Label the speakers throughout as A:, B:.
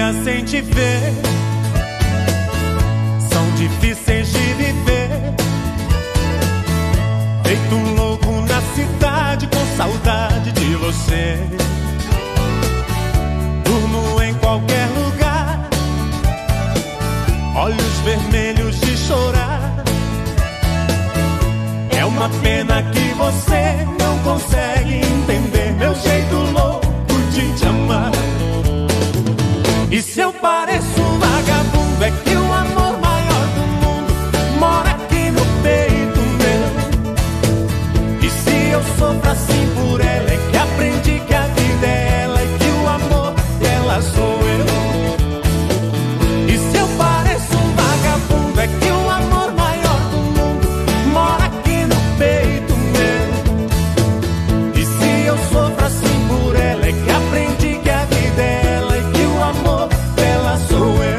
A: dias sem te ver são difíceis de viver. Feito um louco na cidade com saudade de você. Durmo em qualquer lugar, olhos vermelhos de chorar. É uma pena que você não consegue entender meu jeito louco de te amar. E se eu pareço um vagabundo, é que o amor maior do mundo mora aqui no peito meu. E se eu sofro assim por ela, é que aprendi que a vida é ela e que o amor dela sou eu. E se eu pareço um vagabundo, é que o amor maior do mundo mora aqui no peito meu. E se eu sofro assim por ela, é que aprendi que a vida é ela e que o amor dela sou eu.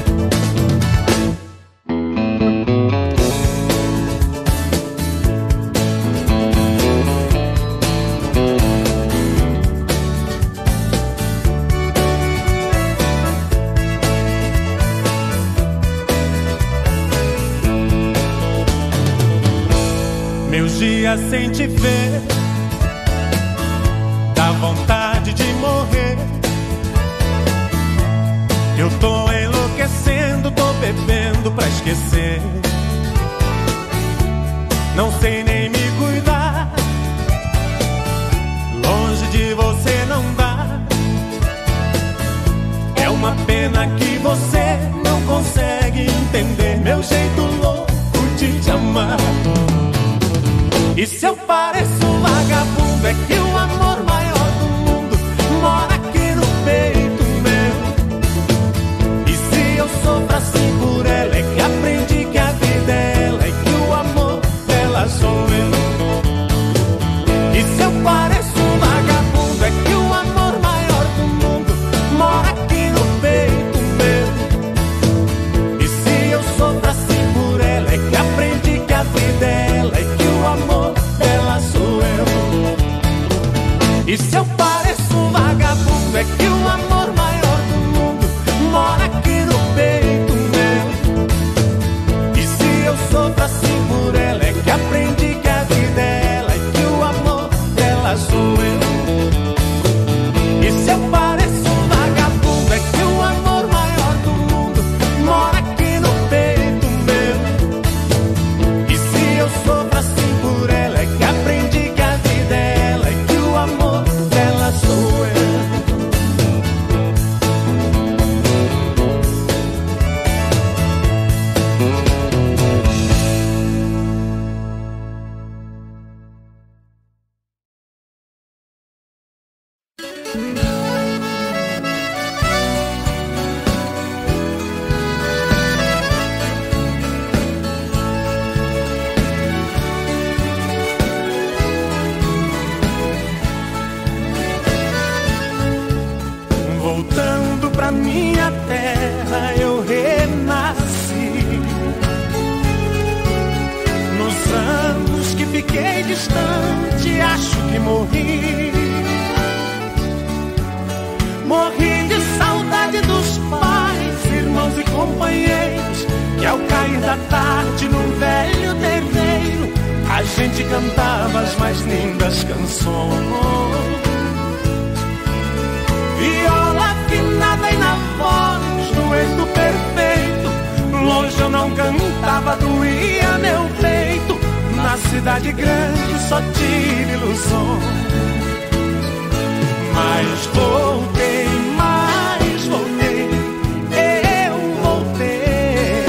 A: Meus dias sem te ver dá vontade de morrer. Eu tô enlouquecendo, tô bebendo pra esquecer. Não sei nem me cuidar, longe de você não dá. É uma pena que você não consegue entender meu jeito louco de te amar. E se eu pareço um vagabundo, é que o amor maior do mundo mora aqui no peito meu. E se eu sofro assim por ela, é que aprendi que a vida é ela e que o amor dela sou eu. E se eu pareço um vagabundo, é que o amor maior do mundo mora aqui no peito meu. E se eu sofro assim por ela, é que aprendi que a vida é ela e que o amor dela sou eu. E se eu pareço um vagabundo, é que o amor maior do mundo mora aqui no peito meu. E se eu sofro assim por ela, é que aprendi que a vida é ela e que o amor dela sou eu. E se eu pareço um vagabundo, é que o amor maior do mundo mora aqui no peito meu. E se eu sofro assim por ela, é que aprendi que a vida é ela e que o amor dela sou eu. Voltando pra minha terra eu renasci. Nos anos que fiquei distante, acho que morri. Morri de saudade dos pais, irmãos e companheiros, que ao cair da tarde num velho terreiro a gente cantava as mais lindas canções. Viola afinada e na voz, dueto perfeito. Longe eu não cantava, doía meu peito. Na cidade grande só tive ilusões. Mas voltei, eu voltei.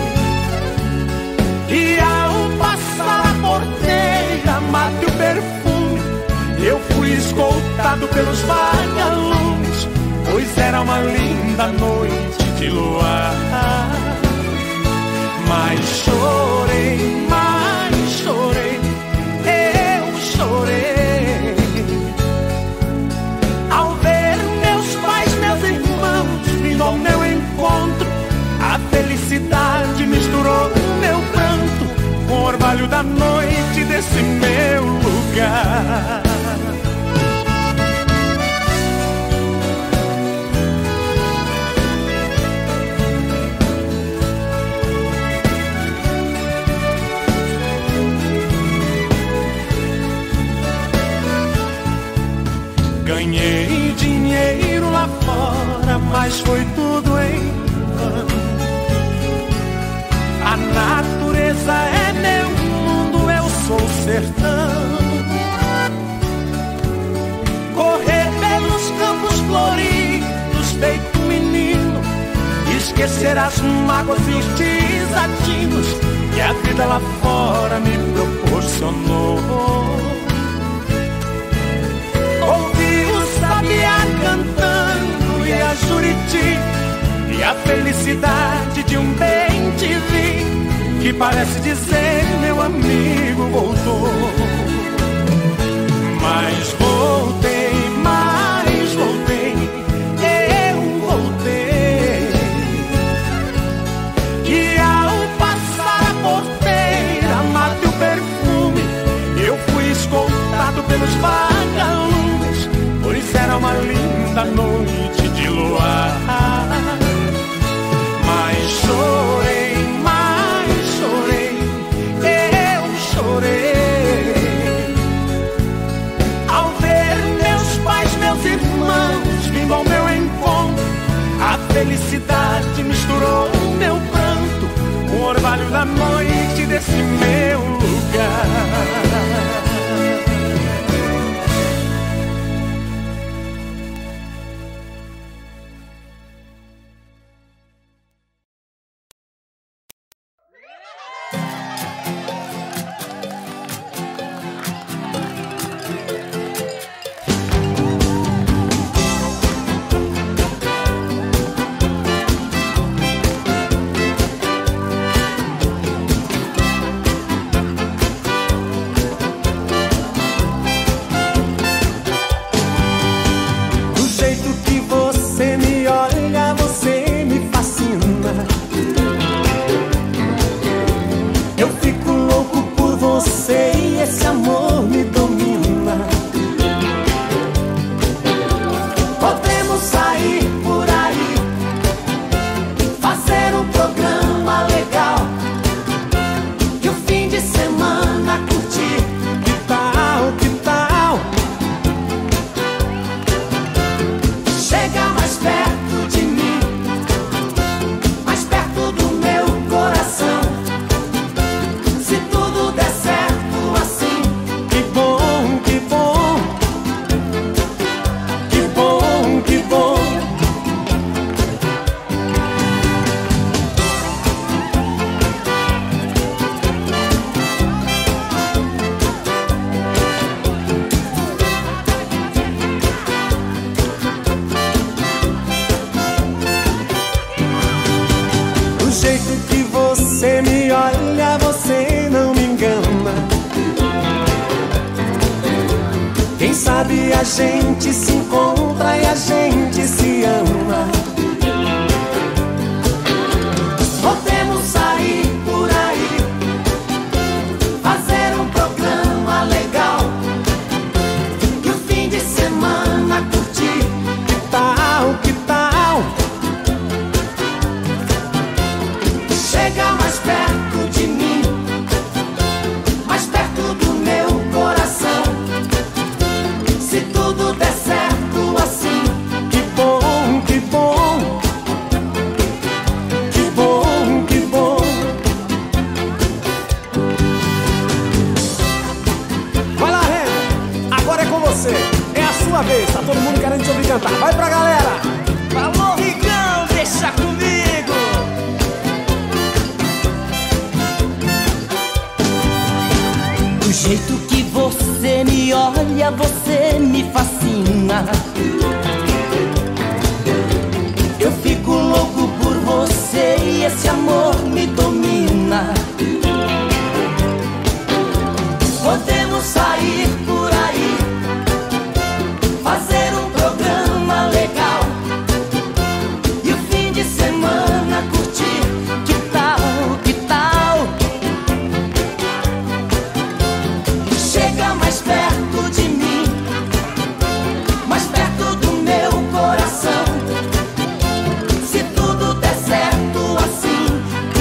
A: E ao passar a porteira, mate o perfume, eu fui escoltado pelos vagalumes, pois era uma linda noite de luar. Mas chorei, eu chorei, ao ver meus pais, meus irmãos vindo ao meu encontro. A felicidade misturou meu pranto com o orvalho da noite desse meu lugar. Ganhei dinheiro lá fora, mas foi tudo em vão. A natureza é meu mundo, eu sou o sertão. Correr pelos campos floridos, feito menino, esquecer as mágoas e os desatinos que a vida lá fora me proporcionou. Ouvi o sabiá cantando e a Juriti, e a felicidade de um bem-te-vi, que parece dizer meu amigo voltou. Mas voltei, eu voltei. E ao passar a porteira, matei o perfume, eu fui escoltado pelos vagalumes, pois era uma linda noite de luar. Mas chorei, eu chorei, ao ver meus pais, meus irmãos vindo ao meu encontro. A felicidade misturou meu pranto com o orvalho da noite desse meu lugar.
B: A gente se encontra e a gente se ama. Podemos sair por aí, fazer um programa legal e o fim de semana curtir.
A: Que tal, que tal?
B: Chega mais perto de mim, mais perto do meu coração. Se tudo der certo assim,
A: que bom, que bom, que bom, que bom.
C: Vai lá, Renan, agora é com você. É a sua vez, tá todo mundo querendo te ouvir cantar. Vai pra galera.
D: Alô, Rigão, deixa comigo. Do jeito que você me olha, você me fascina. Eu fico louco por você e esse amor me domina. Podemos sair por aí, fazer um programa legal e o fim de semana curtir. Que tal, que tal? Chega mais perto de mim, mais perto do meu coração. Se tudo der certo assim,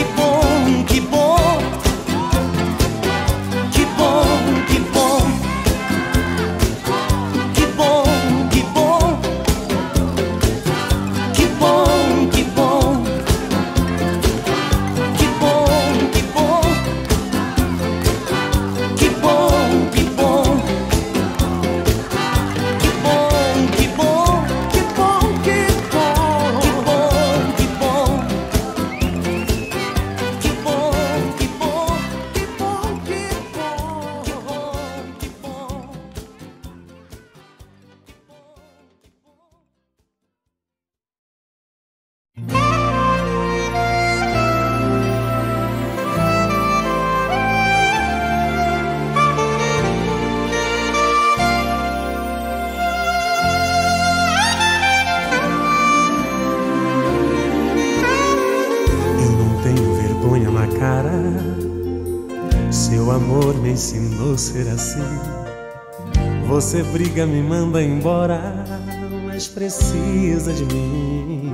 A: Seu amor me ensinou a ser assim. Você briga, me manda embora, mas precisa de mim.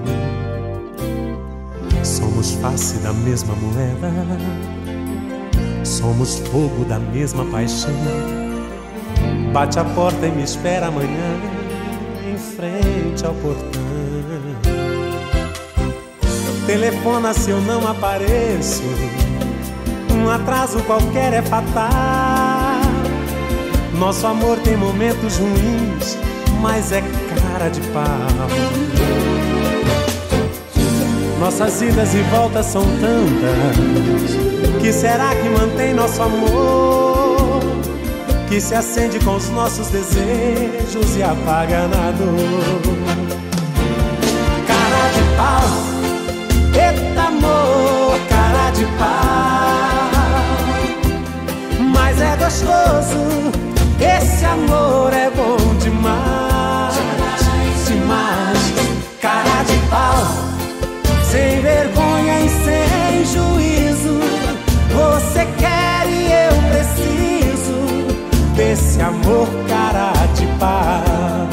A: Somos face da mesma moeda, somos fogo da mesma paixão. Bate a porta e me espera amanhã em frente ao portão. Telefona se eu não apareço, um atraso qualquer é fatal. Nosso amor tem momentos ruins, mas é cara de pau. Nossas idas e voltas são tantas, que será que mantém nosso amor? Que se acende com os nossos desejos e apaga na dor. Cara de pau, eita amor, cara de pau. Mas é gostoso, esse amor é bom demais, demais. Cara de pau, sem vergonha e sem juízo. Você quer e eu preciso desse amor, cara de pau.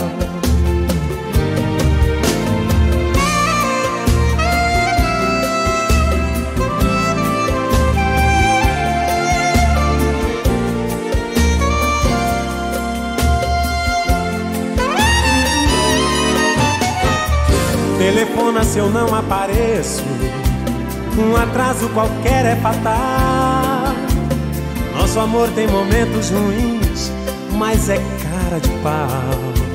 A: Telefona se eu não apareço, um atraso qualquer é fatal. Nosso amor tem momentos ruins, mas é cara de pau.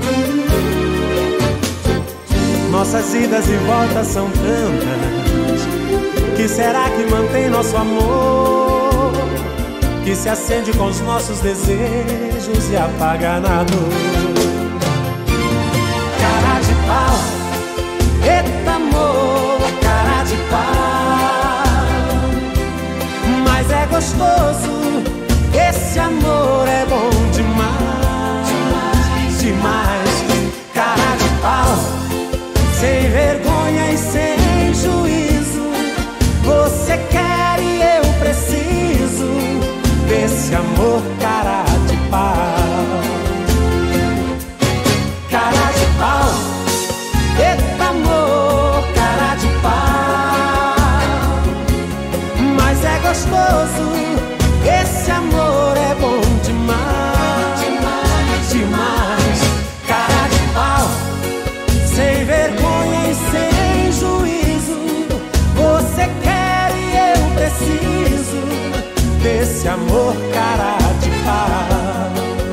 A: Nossas idas e voltas são tantas, que será que mantém nosso amor? Que se acende com os nossos desejos e apaga na dor. Cara de pau, eita amor, cara de pau. Mas é gostoso, esse amor é bom demais, demais. Cara de pau, sem vergonha e sem juízo. Você quer e eu preciso desse amor, cara de pau. Cara de pau, eita amor, cara de pau. Mas é gostoso, esse amor é bom demais, demais, demais. Cara de pau, sem vergonha e sem juízo. Você quer e eu preciso desse amor, cara de pau.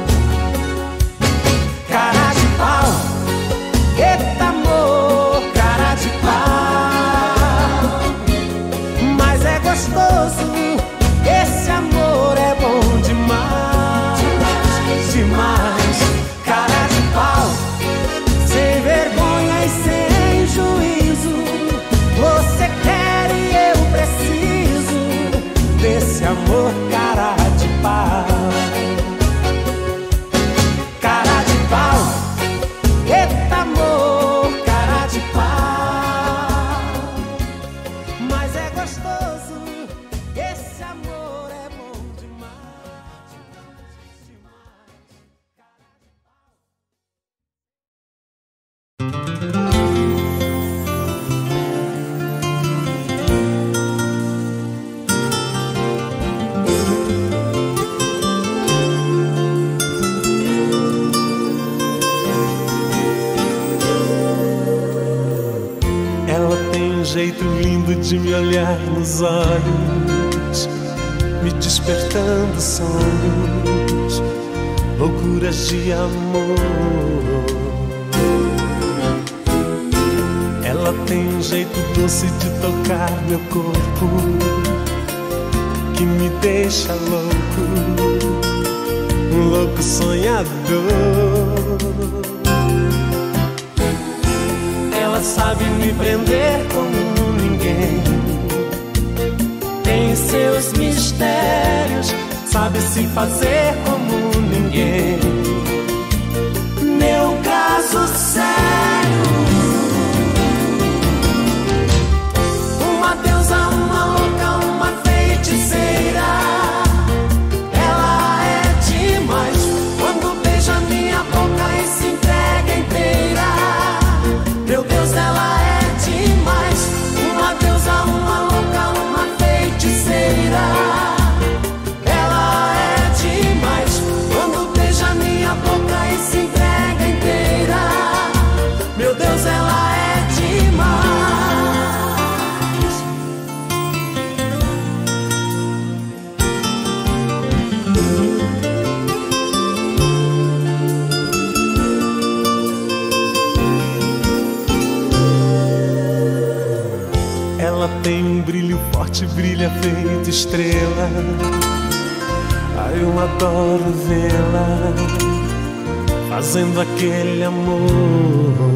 A: Cara de pau, eita amor, cara de pau. Mas é gostoso, esse amor é bom demais, demais. Cara de pau, sem vergonha e sem juízo. Você quer e eu preciso desse amor, cara de pau. Cara de pau, eita amor, cara de pau. Mas é gostoso, esse amor é bom demais, Ela tem um jeito lindo de me olhar nos olhos, me despertando sonhos, loucuras de amor. Ela tem um jeito doce de tocar meu corpo, que me deixa louco, um louco sonhador. Ela sabe me prender como ninguém, tem seus mistérios, sabe se fazer como ninguém. Meu caso sério, uma deusa, uma louca, uma feiticeira, norte brilha feito estrela. Ai, eu adoro vê-la fazendo aquele amor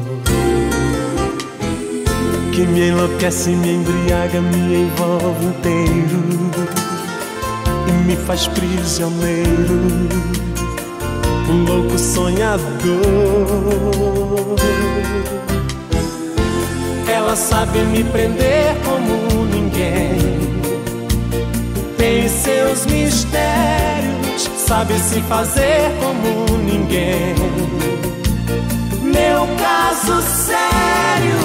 A: que me enlouquece, me embriaga, me envolve inteiro e me faz prisioneiro, um louco sonhador. Ela sabe me prender como ninguém, tem seus mistérios, sabe se fazer como ninguém. Meu caso sério,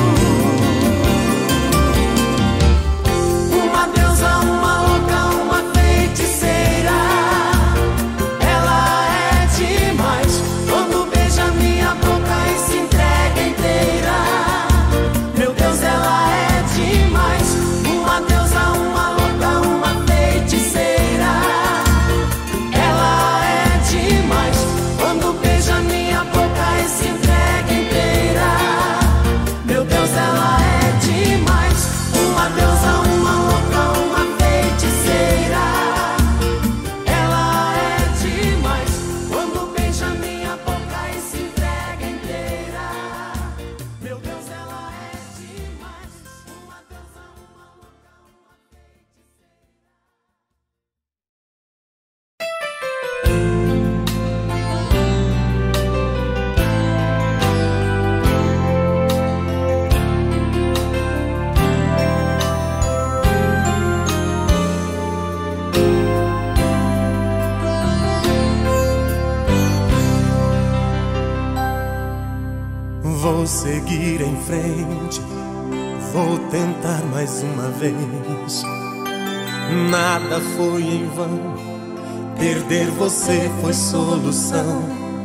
A: uma deusa, uma louca, uma feiticeira. Ela é demais quando beija minha boca e se entrega inteira. Meu Deus, ela é demais, uma deusa, uma louca, uma feiticeira. Ela é demais quando beija minha boca e se entrega inteira. Meu Deus, ela é demais, uma deusa, uma louca, uma feiticeira. Ela é demais quando beija minha boca e se entrega inteira. Meu Deus, ela é demais, uma deusa, uma louca, uma feiticeira. Vou seguir em frente, vou tentar mais uma vez. Nada foi em vão, perder você foi solução.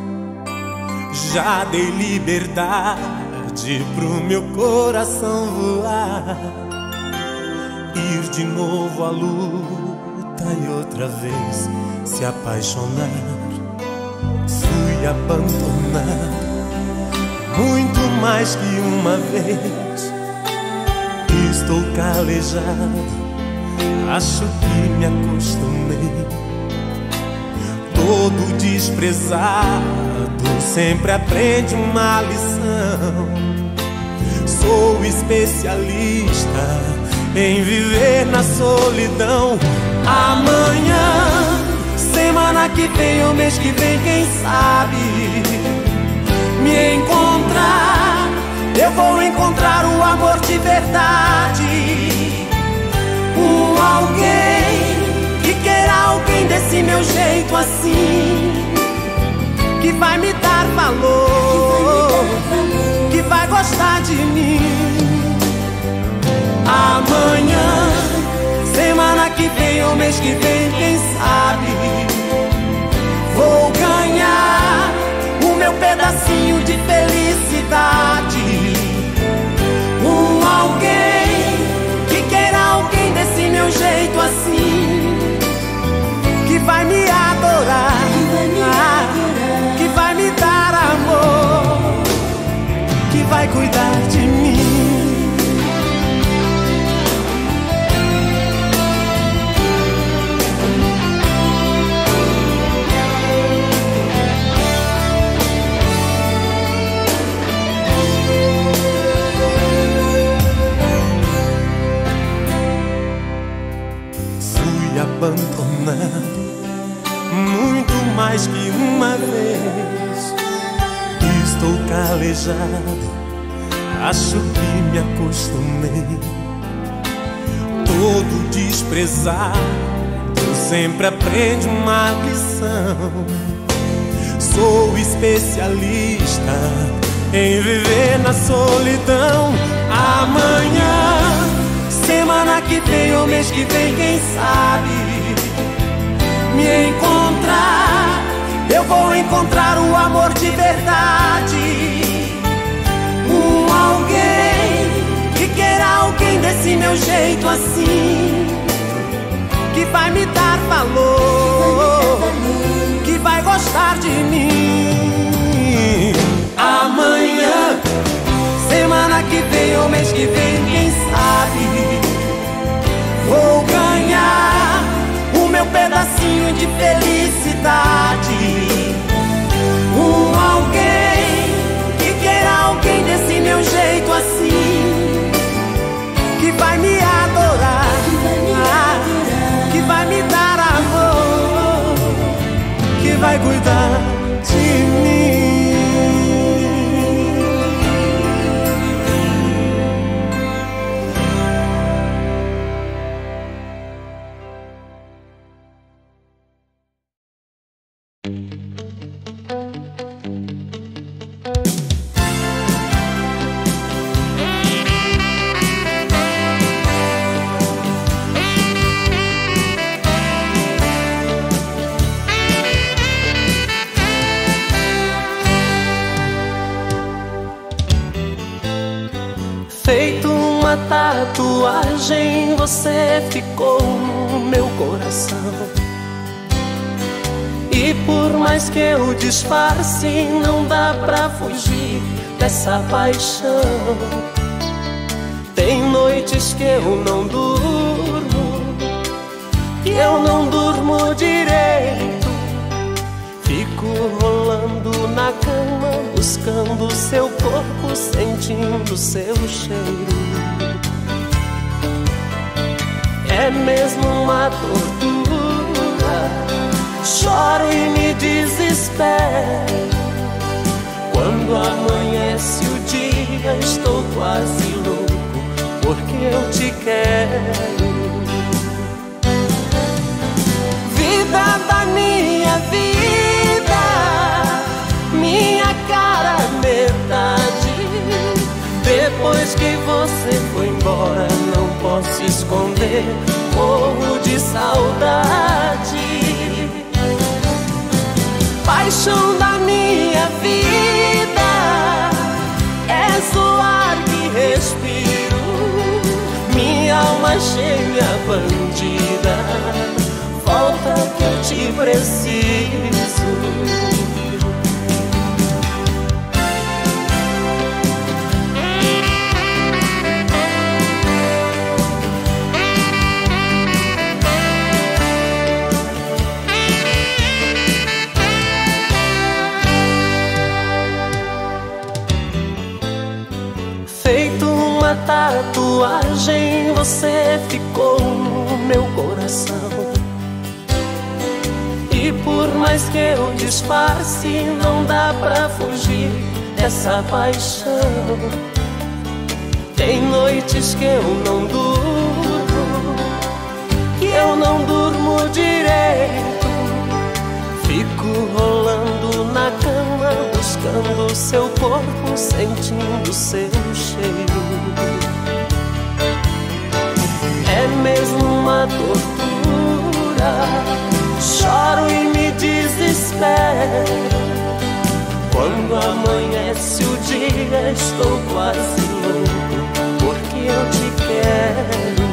A: Já dei liberdade pro meu coração voar, ir de novo à luta e outra vez se apaixonar. Fui abandonado muito mais que uma vez. Estou calejado, acho que me acostumei. Todo desprezado sempre aprende uma lição. Sou especialista em viver na solidão. Amanhã, semana que vem ou mês que vem, quem sabe me encontrar, eu vou encontrar o amor de verdade. Um alguém que queira alguém desse meu jeito assim, que vai me dar valor, que vai gostar de mim. Amanhã, semana que vem ou mês que vem, quem sabe vou ganhar meu pedacinho de felicidade. Um alguém que queira alguém desse meu jeito assim, que vai me adorar, que vai me dar amor, que vai cuidar de mim. Abandonado muito mais que uma vez. Estou calejado, acho que me acostumei. Todo desprezado sempre aprende uma lição. Sou especialista em viver na solidão. Amanhã, semana que vem ou mês que vem, quem sabe me encontrar, eu vou encontrar o amor de verdade. Um alguém que queira alguém desse meu jeito assim, que vai me dar valor, que vai gostar de mim. Amanhã, semana que vem ou mês que vem, quem sabe
D: pedacinho de felicidade. Alguém que queira alguém desse meu jeito assim, que vai me adorar, que vai me dar amor, que vai cuidar de mim.
E: Feito uma tatuagem, você ficou no meu coração. E por mais que eu disfarce, não dá pra fugir dessa paixão. Tem noites que eu não durmo, que eu não durmo direito. Fico rolando na cama, buscando seu corpo, sentindo seu cheiro. É mesmo uma tortura, choro e me desespero. Quando amanhece o dia, estou quase louco, porque eu te quero. Vida da minha vida, minha cara metade. Depois que você foi embora, não posso esconder, morro de saudade. Paixão da minha vida, és o ar que respiro, minha alma gêmea bandida. Volta que eu te preciso. Feito uma tatuagem, você ficou no meu coração. E por mais que eu disfarce, não dá pra fugir dessa paixão. Tem noites que eu não durmo, que eu não durmo direito. Fico rolando na cama, buscando seu corpo, sentindo seu cheiro. É mesmo uma tortura, choro e me desespero. Quando amanhece o dia, estou quase louco, porque eu te quero.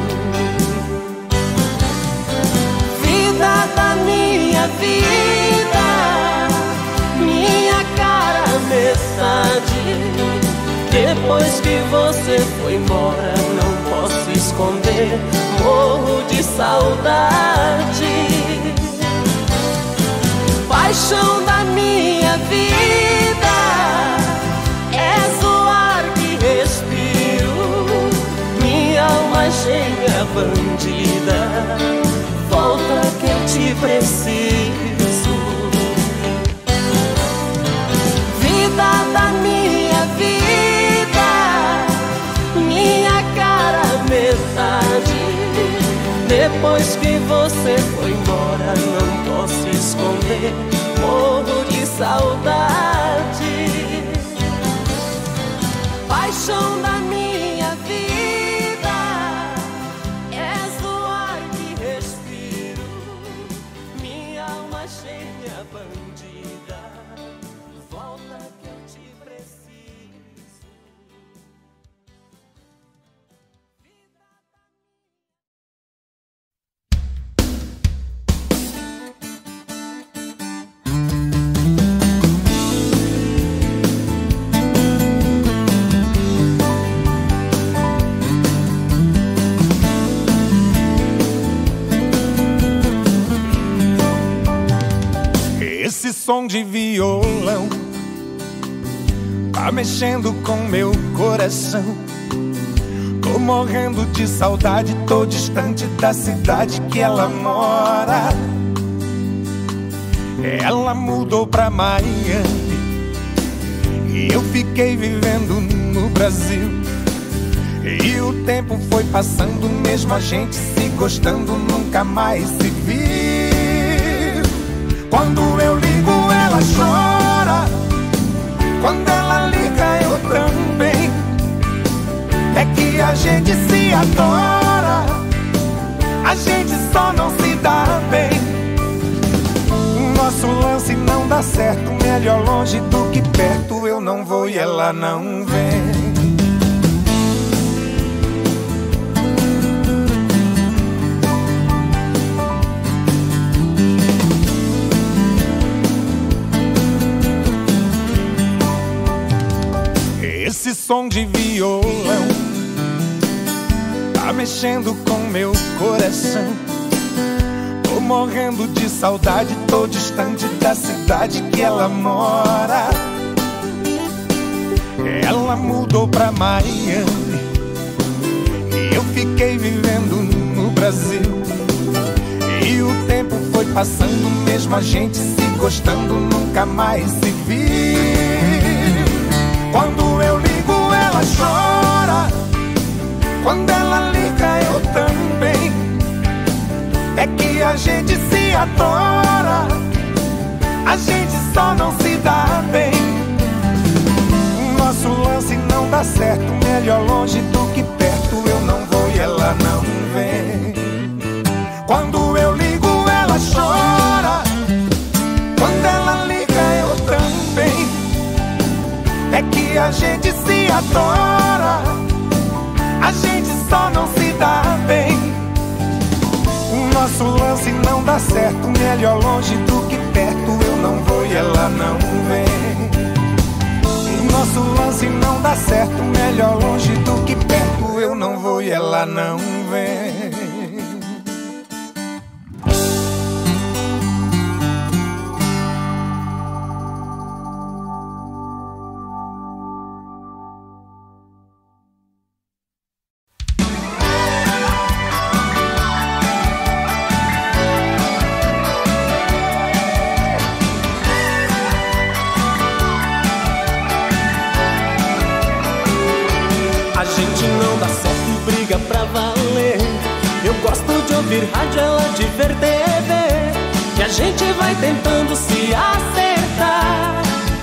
E: Vida da minha vida, minha cara metade. Depois que você foi embora, não posso esconder, morro de saudade. Paixão da minha vida, és o ar que respiro, minha alma gêmea bandida. Volta que eu te preciso. Vida da minha vida, minha cara metade. Depois que você foi embora, não posso esconder, morro de saudade. Paixão da minha vida, és o ar que respiro, minha alma gêmea bandida. Volta que eu te preciso.
A: som de violão tá mexendo com meu coração. Tô morrendo de saudade, tô distante da cidade que ela mora. Ela mudou pra Miami e eu fiquei vivendo no Brasil. E o tempo foi passando, mesmo a gente se gostando, nunca mais se viu. Quando eu ligo ela chora, quando ela liga eu também. É que a gente se adora, a gente só não se dá bem. Nosso lance não dá certo, melhor longe do que perto. Eu não vou e ela não vem. Esse som de violão tá mexendo com meu coração. Tô morrendo de saudade, tô distante da cidade que ela mora. Ela mudou pra Miami e eu fiquei vivendo no Brasil. E o tempo foi passando, mesmo a gente se gostando, nunca mais se viu. Quando eu ligo ela chora, quando ela liga eu também. É que a gente se adora, a gente só não se dá bem. Nosso lance não dá certo, melhor longe do que perto. Eu não vou e ela não vem. Quando eu ligo ela chora, quando ela liga eu também. É que a gente se adora, a gente só não se dá bem. Nosso lance não dá certo, melhor longe do que perto. Eu não vou e ela não vem. Nosso lance não dá certo, melhor longe do que perto. Eu não vou e ela não vem.
E: A gente não dá certo, briga pra valer. Eu gosto de ouvir rádio, ela de ver TV. E a gente vai tentando se acertar.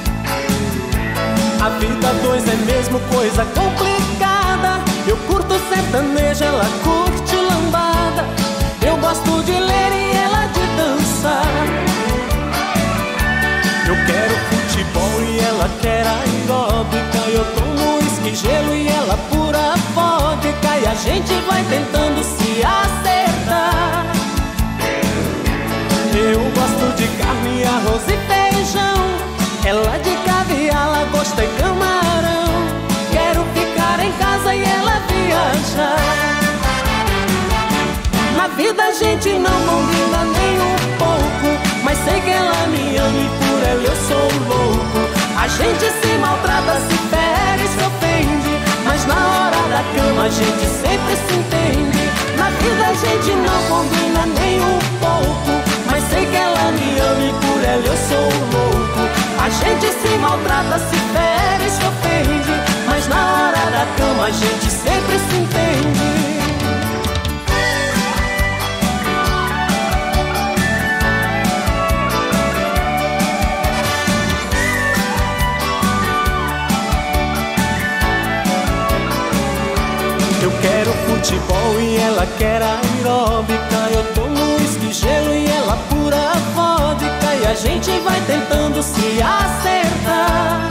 E: A vida dois é mesmo coisa complicada. Eu curto sertanejo, ela curte lambada. Eu gosto de ler e ela de dançar. Eu quero futebol e ela quer aeróbica. Eu tomo uísque, gelo e ela pura vodka. E a gente vai tentando se acertar. Eu gosto de carne, arroz e feijão. Ela de caviar, lagosta e camarão. Quero ficar em casa e ela viajar. Na vida a gente não combina nem um pouco, mas sei que ela me ama e por ela eu sou louco. A gente se maltrata, se fere, se ofende, mas na hora da cama a gente sempre se entende. Na vida a gente não combina nem um pouco, mas sei que ela me ama e por ela eu sou louco. A gente se maltrata, se fere, se ofende, mas na hora da cama a gente sempre se entende. Eu quero futebol e ela quer aeróbica. Eu tomo uísque, gelo e ela pura vodka. E a gente vai tentando se acertar.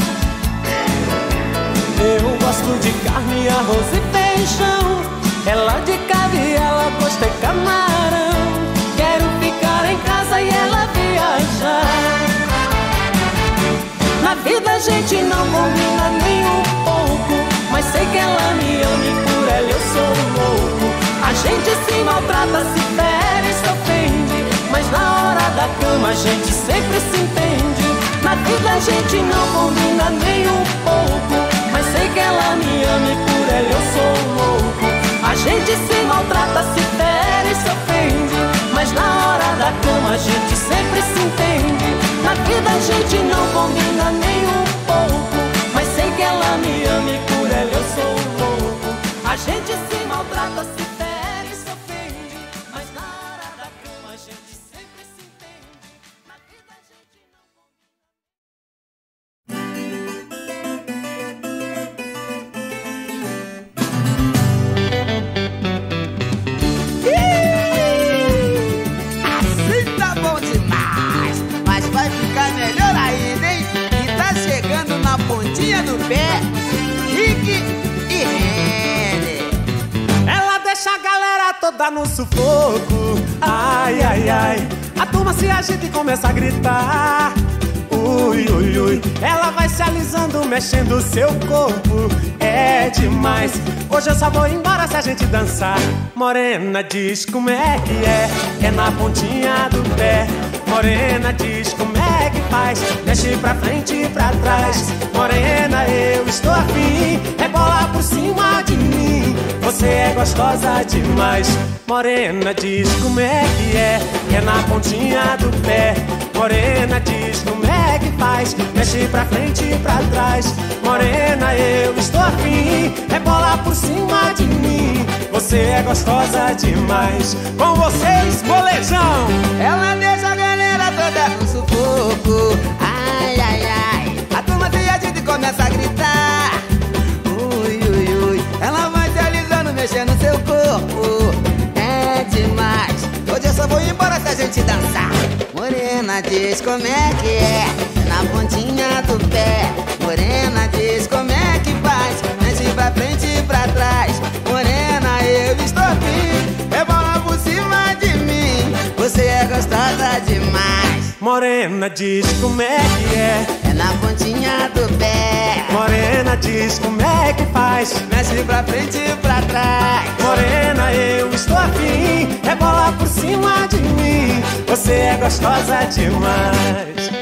E: Eu gosto de carne, arroz e feijão. Ela de caviar, lagosta e camarão. Quero ficar em casa e ela viajar. Na vida a gente não combina nem um pouco, mas sei que ela me ama e por ela eu sou louco. A gente se maltrata, se fere, se ofende, mas na hora da cama a gente sempre se entende. Na vida a gente não combina nem um pouco, mas sei que ela me ama e por ela eu sou louco. A gente se maltrata, se fere e se ofende, mas na hora da cama a gente sempre se entende. Na vida a gente não combina nem um pouco, mas sei que ela me ama e por ela eu sou louco. A gente se maltrata, se fere e se ofende, mas na hora da cama a gente sempre se entende. Na vida a gente não
F: Assim tá bom demais, mas vai ficar melhor ainda, hein? E tá chegando na pontinha do pé, Rick e Rene.
C: Ela deixa a galera toda no sufoco. Ai, ai, ai. A turma se agita e começa a gritar. Ui, ui, ui. Ela vai se alisando, mexendo o seu corpo. É demais. Hoje eu só vou embora se a gente dançar. Morena diz como é que é na pontinha do pé. Morena diz como é que faz, mexe pra frente e pra trás. Morena, eu estou afim, rebola por cima de mim. Você é gostosa demais. Morena diz como é que é na pontinha do pé. Morena diz como é que faz, mexe pra frente e pra trás. Morena, eu estou afim, rebola por cima de mim. Você é gostosa demais. Com vocês, molejão.
F: Ela deixa a galera toda no sufoco. Ai, ai, ai. A turma se agita e começa a gritar. Ui, ui, ui. Ela vai se alisando, mexendo seu corpo. É demais. Hoje eu só vou embora se a gente dançar. Morena diz como é que é na pontinha do pé. Morena diz como é que faz, mexe pra frente e pra trás. Morena, eu estou afim, rebola por cima de mim. Você é gostosa demais.
C: Morena diz como é que
F: é na pontinha do pé.
C: Morena diz como é que faz,
F: mexe pra frente e pra trás.
C: Morena, eu estou afim, rebola por cima de mim. Você é gostosa demais.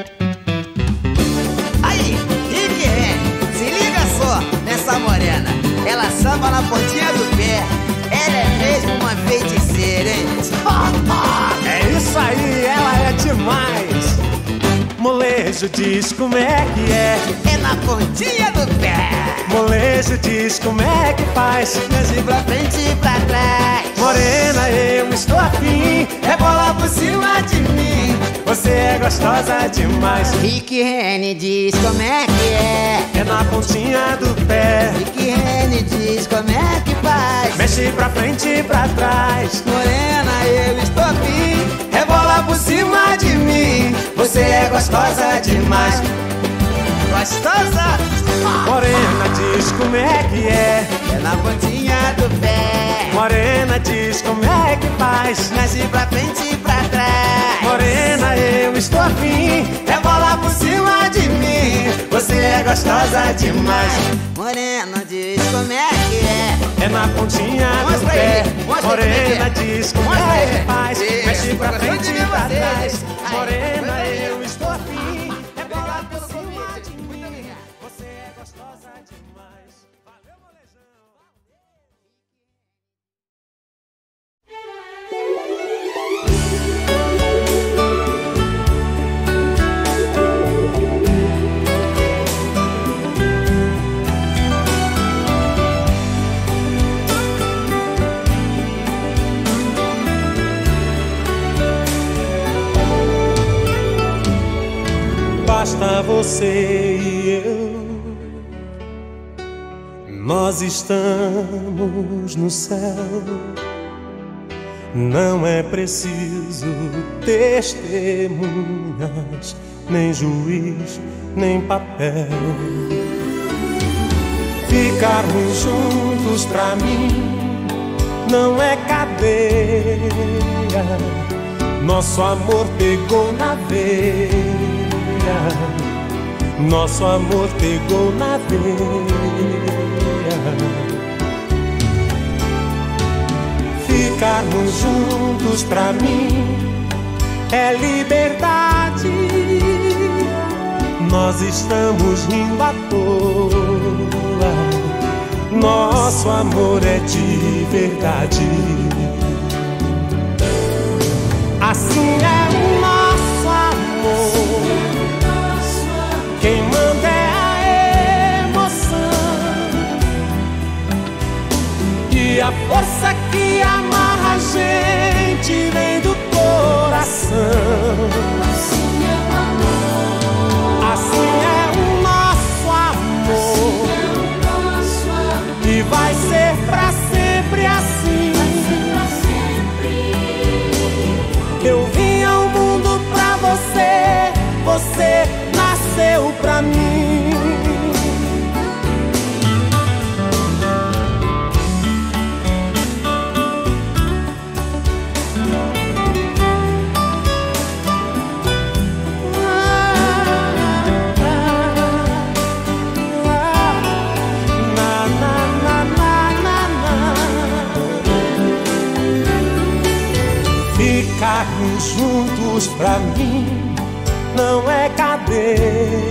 F: Aí, Rick Rene, se liga só nessa morena. Ela samba na pontinha do pé. Ela é mesmo uma feiticeira, hein?
C: É isso aí, ela é demais. Molejo diz como é que
F: é na pontinha do pé.
C: Molejo diz como é que faz,
F: mexe pra frente e pra trás.
C: Morena, eu estou afim, rebola por cima de mim. Você é gostosa demais.
F: Rick Rene diz como é que
C: é na pontinha do pé.
F: Rick Rene diz como é que faz,
C: mexe pra frente e pra trás.
F: Morena, eu estou afim,
C: rebola por cima de mim. Você é gostosa demais.
F: Gostosa?
C: Morena diz como é que é
F: na pontinha do pé.
C: Morena diz como é que faz,
F: mexe pra frente e pra trás.
C: Morena, eu estou afim, rebola por cima de mim. Você é gostosa demais.
F: Morena diz como é que
C: é na pontinha do pé. Morena diz como é que faz, mexe pra frente e pra trás. Morena, eu estou afim, rebola por cima de mim. Você é gostosa demais. Valeu, molejão. Basta você e eu, nós estamos no céu. Não é preciso testemunhas, nem juiz, nem papel. Ficarmos juntos pra mim não é cadeia. Nosso amor pegou na veia. Nosso amor pegou na veia. Ficarmos juntos pra mim é liberdade. nós estamos rindo à toa. Nosso amor é de verdade. Assim é o nosso amor. Quem manda é a emoção e a força que amarra a gente vem do coração. Assim é o nosso amor e vai ser pra sempre assim. Eu vim ao mundo pra você, você nasceu pra mim. Ficarmos juntos pra mim não é cadeia.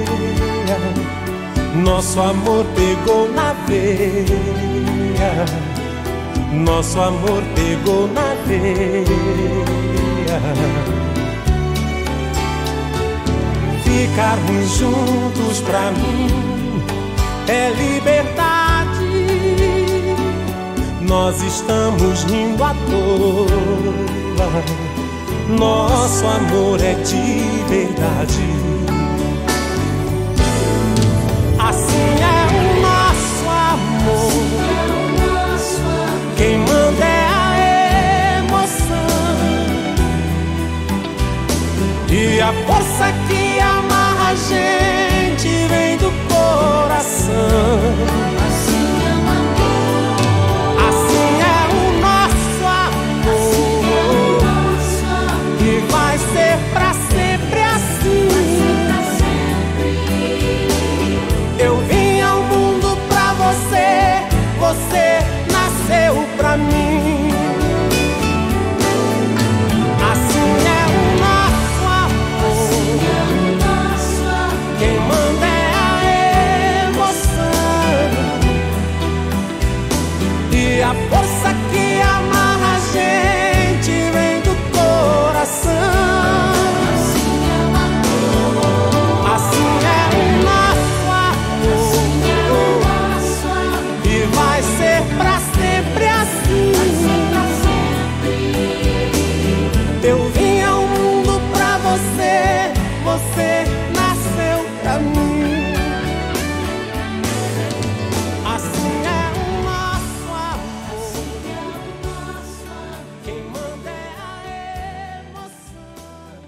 C: Nosso amor pegou na veia. Nosso amor pegou na veia. Ficarmos juntos pra mim é liberdade. Nós estamos rindo à toa. Nosso amor é de verdade. Assim é o nosso amor. Quem manda é a emoção e a força que amarra a gente vem do coração. Pra sempre assim. Eu vim ao mundo pra você, você nasceu pra mim. Assim é o nosso amor. Quem manda é a emoção e a força que amarra a gente vem do coração. Pra sempre assim. Eu vim ao mundo pra você, você nasceu pra mim. Assim é o nosso amor. Quem manda é a emoção.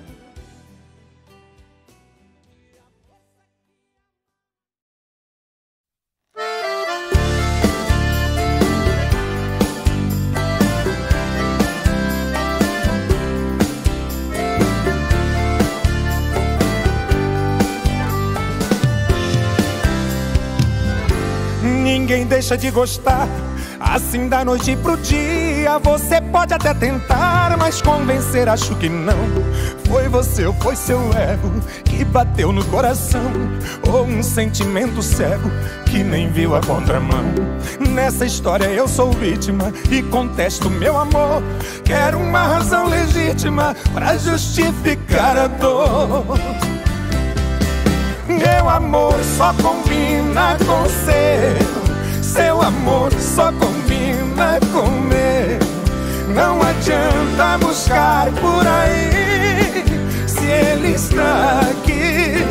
G: Ninguém deixa de gostar assim da noite pro dia. Você pode até tentar, mas convencer acho que não. Foi você ou foi seu ego que bateu no coração, ou um sentimento cego que nem viu a contramão. Nessa história eu sou vítima e contesto meu amor. Quero uma razão legítima pra justificar a dor. Meu amor só combina com seu amor só combina com meu. Não adianta buscar por aí se ele está aqui.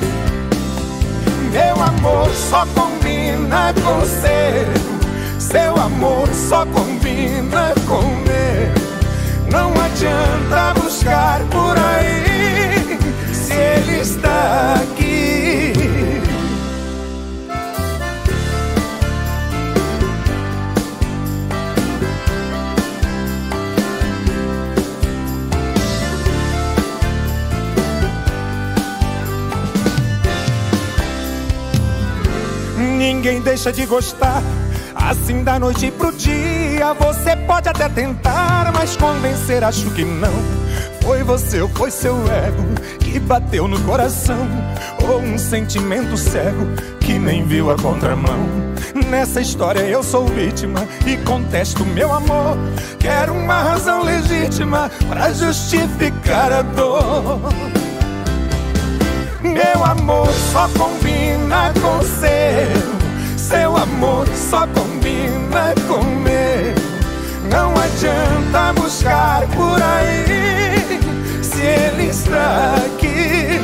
G: Meu amor só combina com seu amor só combina com meu. Não adianta buscar por aí se ele está aqui. Ninguém deixa de gostar assim da noite pro dia. Você pode até tentar, mas convencer acho que não. Foi você ou foi seu ego que bateu no coração, ou um sentimento cego que nem viu a contramão? Nessa história eu sou vítima e contesto meu amor. Quero uma razão legítima pra justificar a dor. Meu amor só combina com seu amor só combina com meu. Não adianta buscar por aí se ele está aqui.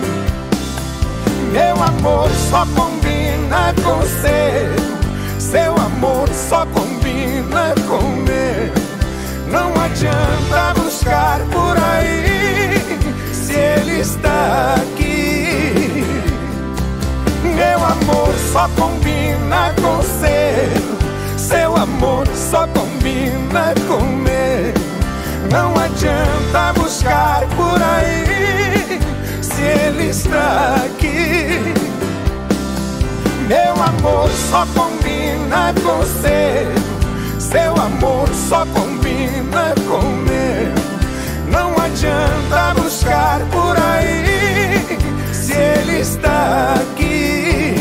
G: Meu amor só combina com seu amor só combina com meu. Não adianta buscar por aí se ele está aqui. Meu amor só combina com seu amor só combina com meu. Não adianta buscar por aí se ele está aqui. Meu amor só combina com seu amor só combina com meu. Não adianta buscar por aí se ele está aqui.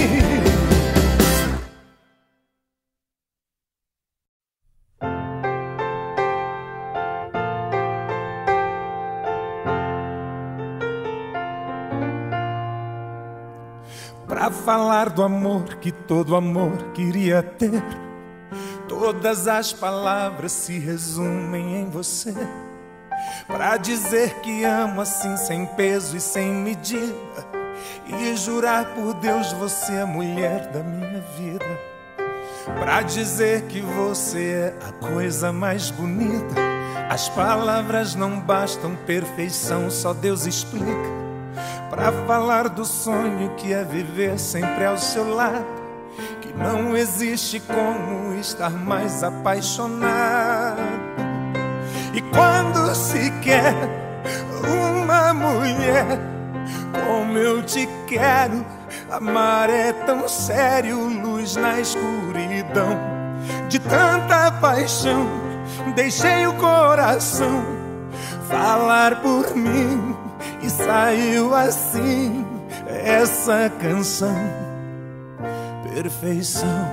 G: Pra falar do amor que todo amor queria ter, todas as palavras se resumem em você. Pra dizer que amo assim sem peso e sem medida, e jurar por Deus você é a mulher da minha vida. Pra dizer que você é a coisa mais bonita, as palavras não bastam, perfeição só Deus explica. Pra falar do sonho que é viver sempre ao seu lado, que não existe como estar mais apaixonado. E quando se quer uma mulher como eu te quero, amar é tão sério, luz na escuridão. De tanta paixão deixei o coração falar por mim, e saiu assim essa canção, perfeição.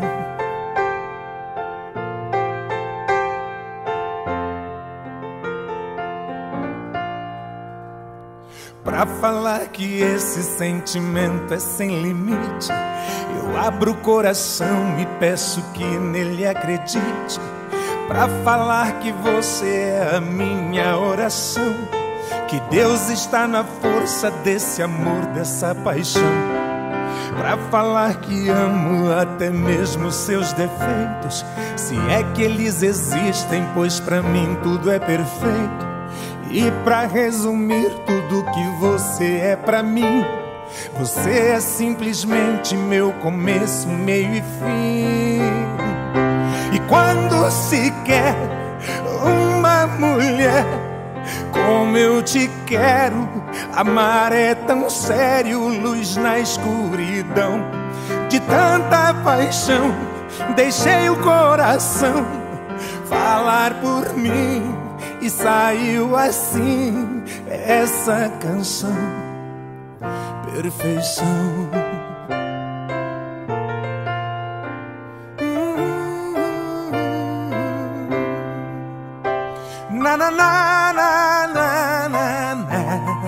G: Pra falar que esse sentimento é sem limite, eu abro o coração e peço que nele acredite. Pra falar que você é a minha oração, que Deus está na força desse amor, dessa paixão. Pra falar que amo até mesmo seus defeitos, se é que eles existem, pois pra mim tudo é perfeito. E pra resumir tudo que você é pra mim, você é simplesmente meu começo, meio e fim. E quando se quer uma mulher como eu te quero, amar é tão sério, luz na escuridão. De tanta paixão deixei o coração falar por mim, e saiu assim essa canção, perfeição. Na na na na na na na.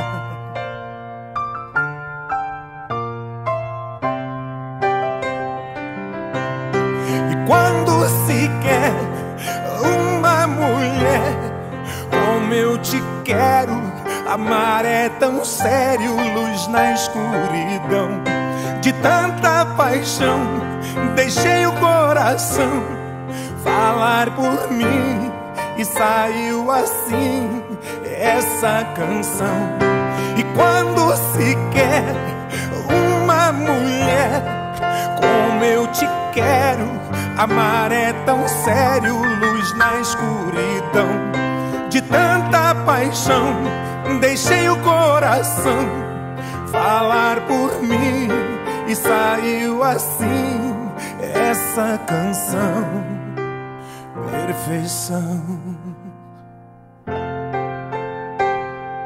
G: E quando se quer uma mulher como eu te quero, amar é tão sério, luz na escuridão. De tanta paixão deixei o coração falar por mim, e saiu assim essa canção. E quando se quer uma mulher como eu te quero, amar é tão sério, luz na escuridão. De tanta paixão deixei o coração falar por mim, e saiu assim essa canção, perfeição.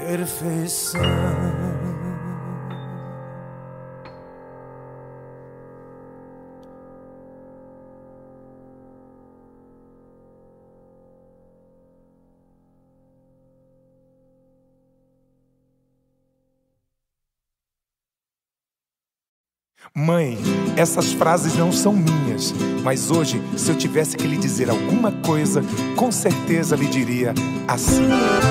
C: perfeição.
G: Mãe, essas frases não são minhas, mas hoje, se eu tivesse que lhe dizer alguma coisa, com certeza lhe diria assim.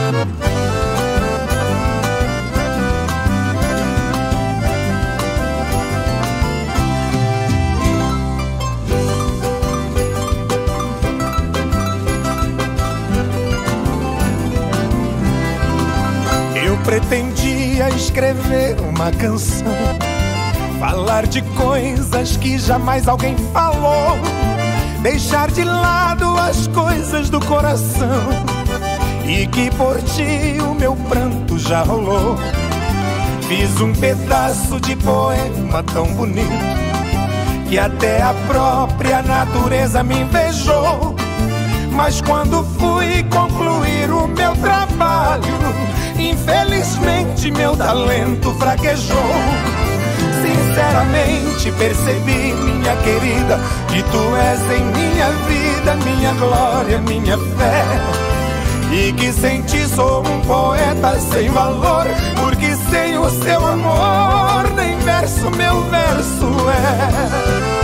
G: Eu pretendia escrever uma canção, falar de coisas que jamais alguém falou, deixar de lado as coisas do coração, e que por ti o meu pranto já rolou. Fiz um pedaço de poema tão bonito que até a própria natureza me invejou. Mas quando fui concluir o meu trabalho, infelizmente meu talento fraquejou. Sinceramente percebi, minha querida, que tu és em minha vida, minha glória, minha fé, e que sem ti sou um poeta sem valor, porque sem o seu amor nem verso meu verso é.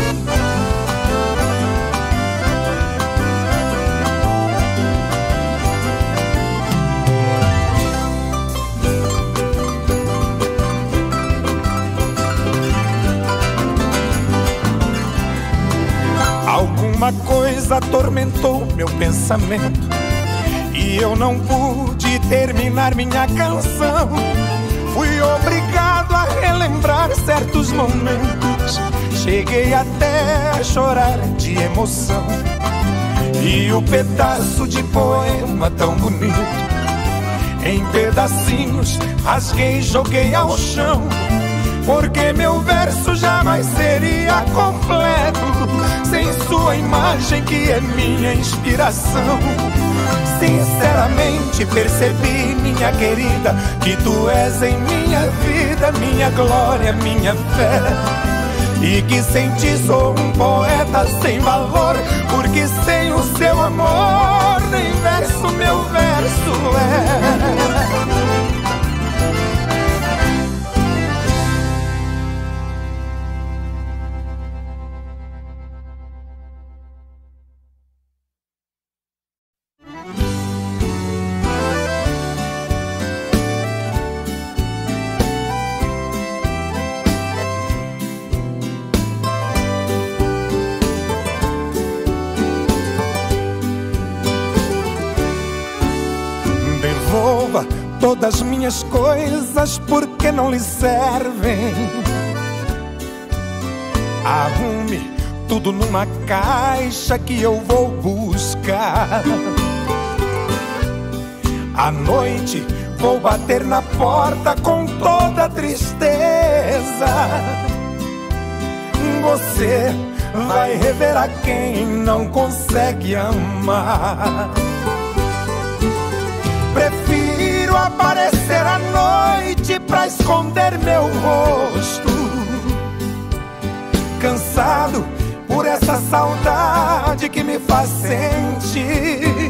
G: Alguma coisa atormentou meu pensamento e eu não pude terminar minha canção. Fui obrigado a relembrar certos momentos, cheguei até a chorar de emoção. E o pedaço de poema tão bonito, em pedacinhos rasguei e joguei ao chão, porque meu verso jamais seria completo sem sua imagem, que é minha inspiração. Sinceramente percebi, minha querida, que tu és em minha vida, minha glória, minha fé, e que sem ti sou um poeta sem valor, porque sem o seu amor nem verso meu verso é. Devolva todas minhas coisas porque não lhe servem. Arrume tudo numa caixa que eu vou buscar. À noite vou bater na porta com toda tristeza. Você vai rever a quem não consegue amar. Prefiro aparecer à noite pra esconder meu rosto, cansado por essa saudade que me faz sentir.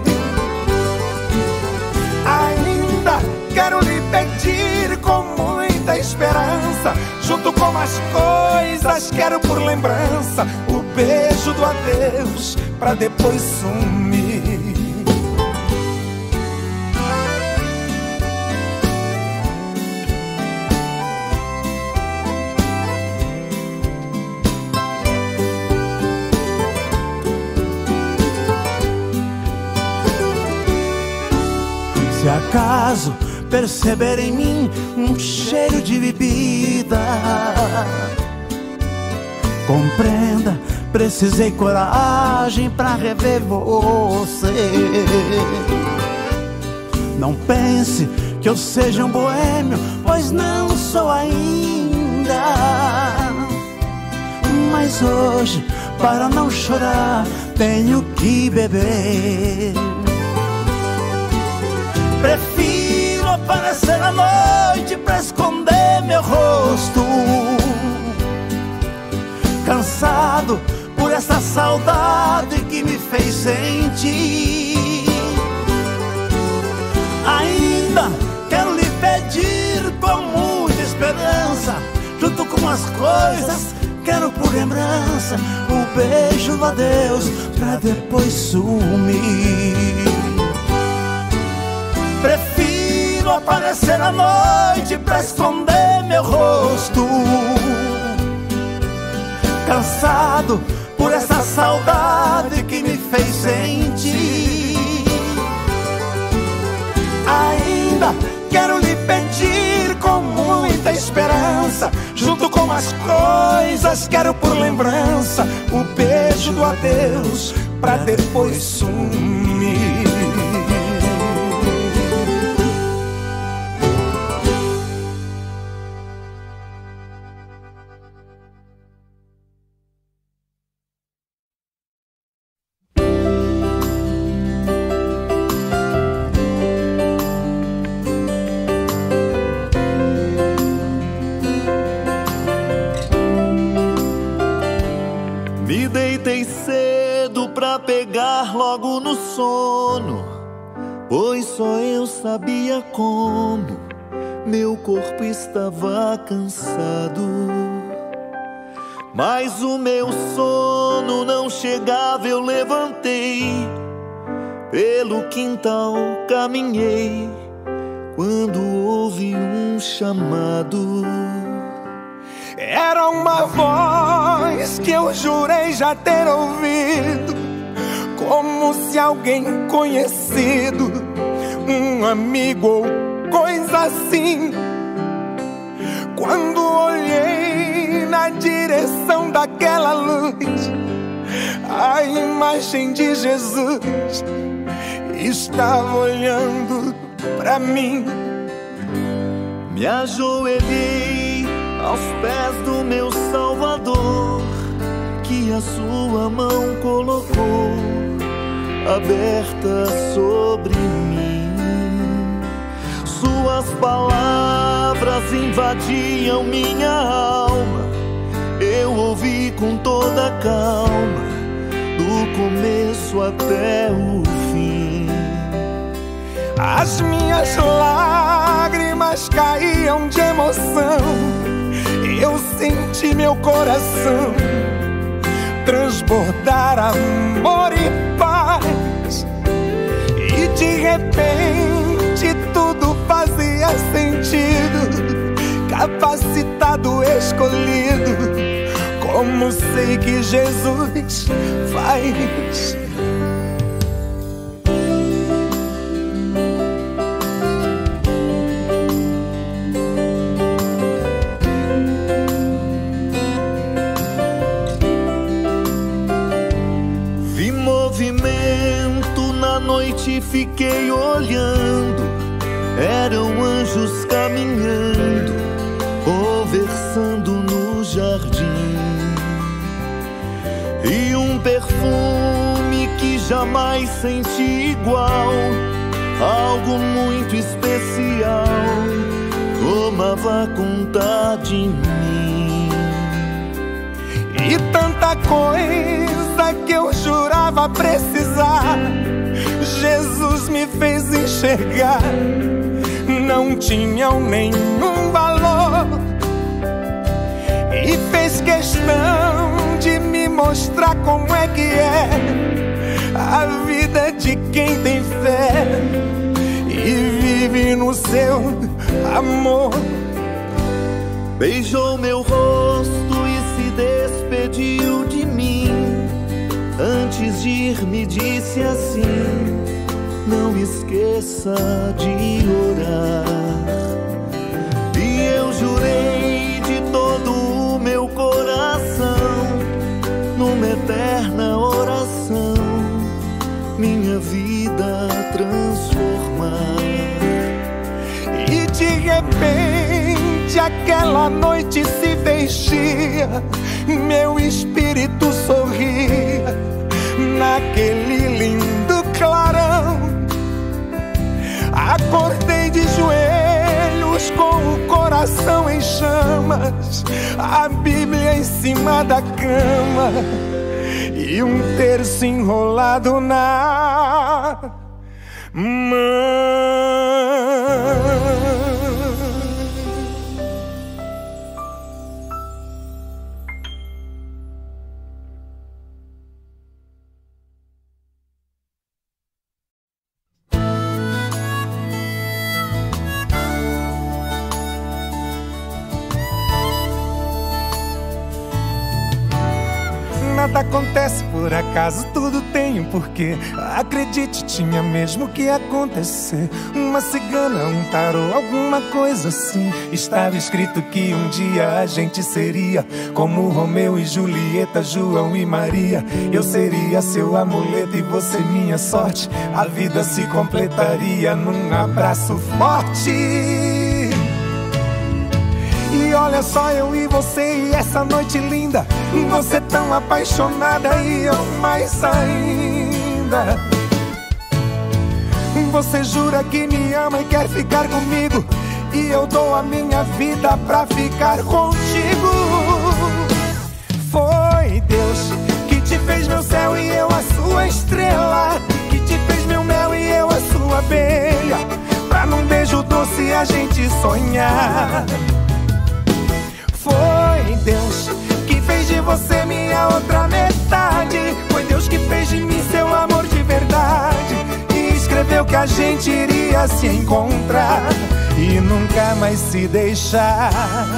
G: Ainda quero lhe pedir com muita esperança, junto com as coisas quero por lembrança o beijo do adeus pra depois sumir.
C: Se acaso perceber em mim um cheiro de bebida, compreenda, precisei coragem pra rever você. Não pense que eu seja um boêmio, pois não sou ainda. Mas hoje, para não chorar, tenho que beber. Prefiro aparecer
A: aparecer à noite pra esconder meu rosto. Cansado por essa saudade que me fez sentir. Ainda quero lhe pedir com muita esperança, junto com as coisas, quero por lembrança o beijo do adeus pra depois sumir. Prefiro aparecer à noite pra esconder meu rosto. Cansado por essa saudade que me fez sentir. Ainda quero lhe pedir com muita esperança, junto com as coisas, quero por lembrança o beijo do adeus pra depois sumir.
H: Me deitei cedo pra pegar logo no sono, pois só eu sabia como meu corpo estava cansado. Mas o meu sono não chegava, eu levantei, pelo quintal caminhei, quando ouvi um chamado.
G: Era uma voz que eu jurei já ter ouvido, como se alguém conhecido, um amigo ou coisa assim. Quando olhei na direção daquela luz, a imagem de Jesus estava olhando pra mim.
H: Me ajoelhei aos pés do meu Salvador, que a sua mão colocou aberta sobre mim. Suas palavras invadiam minha alma, eu ouvi com toda calma, do começo até o fim.
G: As minhas lágrimas caíam de emoção, eu senti meu coração transbordar amor e paz. E de repente tudo fazia sentido, capacitado, escolhido, como sei que Jesus faz.
H: Fiquei olhando, eram anjos caminhando, conversando no jardim. E um perfume que jamais senti igual, algo muito especial, tomava conta de mim.
G: E tanta coisa que eu jurava precisar, Jesus me fez enxergar, não tinham nenhum valor. E fez questão de me mostrar como é que é a vida de quem tem fé e vive no seu amor.
H: Beijou meu rosto e se despediu de mim. Antes de ir me disse assim: não esqueça de orar. E eu jurei de todo o meu coração, numa eterna oração, minha vida transformar.
G: E de repente aquela noite se vestia, meu espírito sorria naquele lindo clarão. Acordei de joelhos mas com o coração em chamas, a Bíblia em cima da cama e um terço enrolado na mão. Nada acontece por acaso, tudo tem um porquê. Acredite, tinha mesmo que acontecer. Uma cigana, um tarô, alguma coisa assim. Estava escrito que um dia a gente seria como Romeu e Julieta, João e Maria. Eu seria seu amuleto e você minha sorte. A vida se completaria num abraço forte. E olha só, eu e você e essa noite linda. Você tão apaixonada e eu mais ainda. Você jura que me ama e quer ficar comigo, e eu dou a minha vida pra ficar contigo. Foi Deus que te fez meu céu e eu a sua estrela, que te fez meu mel e eu a sua abelha, pra num beijo doce a gente sonhar. Foi Deus que fez de você minha outra metade. Foi Deus que fez de mim seu amor de verdade, e escreveu que a gente iria se encontrar e nunca mais se deixar.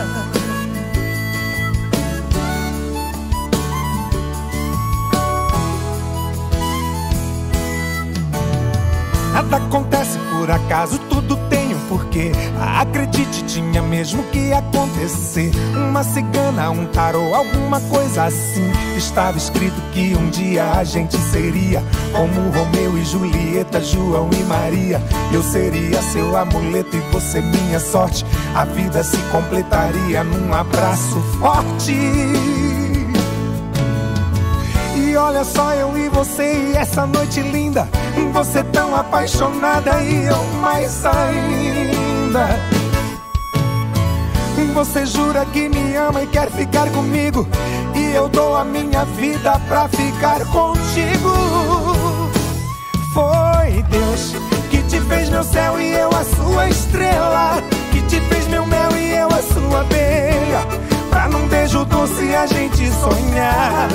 G: Nada acontece por acaso, tudo tem um porquê. Acredite, tinha mesmo que acontecer. Uma cigana, um tarô, alguma coisa assim. Estava escrito que um dia a gente seria como Romeu e Julieta, João e Maria. Eu seria seu amuleto e você minha sorte. A vida se completaria num abraço forte. E olha só, eu e você e essa noite linda. Você tão apaixonada e eu mais ainda. Você jura que me ama e quer ficar comigo, e eu dou a minha vida pra ficar contigo. Foi Deus que te fez meu céu e eu a sua estrela, que te fez meu mel e eu a sua abelha, pra num beijo doce a gente sonhar.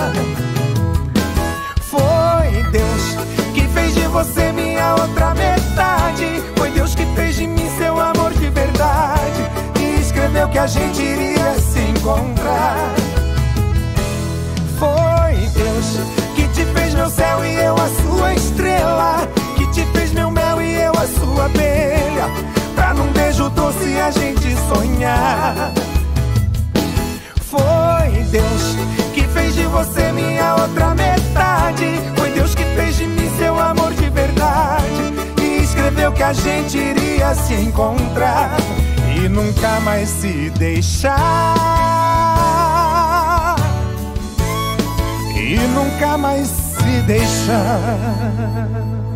G: Foi Deus que fez de você minha outra metade. Foi Deus que fez de mim seu amor de verdade, e escreveu que a gente iria se encontrar. Foi Deus que te fez meu céu e eu a sua estrela, que te fez meu mel e eu a sua abelha, pra num beijo doce a gente sonhar. Foi Deus que fez de você minha outra metade. Foi Deus que fez de mim seu amor de verdade, e escreveu que a gente iria se encontrar e nunca mais se deixar. E nunca mais se deixar.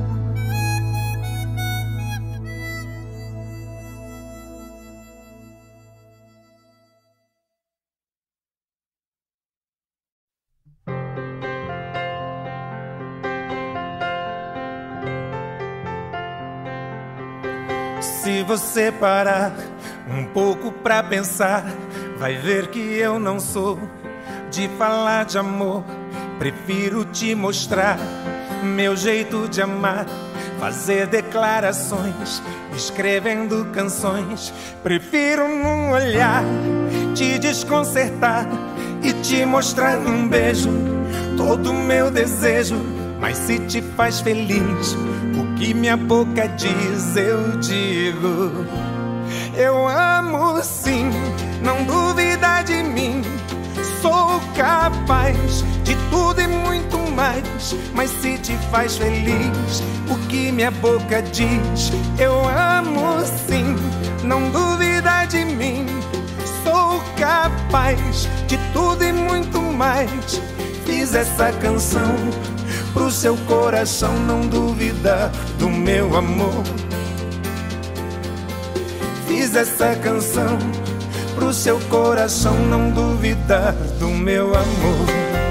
G: Se você parar um pouco pra pensar, vai ver que eu não sou de falar de amor. Prefiro te mostrar meu jeito de amar, fazer declarações, escrevendo canções. Prefiro num olhar te desconcertar e te mostrar num beijo todo o meu desejo. Mas se te faz feliz o que minha boca diz, eu digo: eu amo sim, não duvida de mim. Sou capaz de tudo e muito mais. Mas se te faz feliz o que minha boca diz, eu amo sim, não duvida de mim. Sou capaz de tudo e muito mais. Fiz essa canção pro seu coração não duvidar do meu amor. Fiz Fiz essa canção pro seu coração não duvidar do meu amor.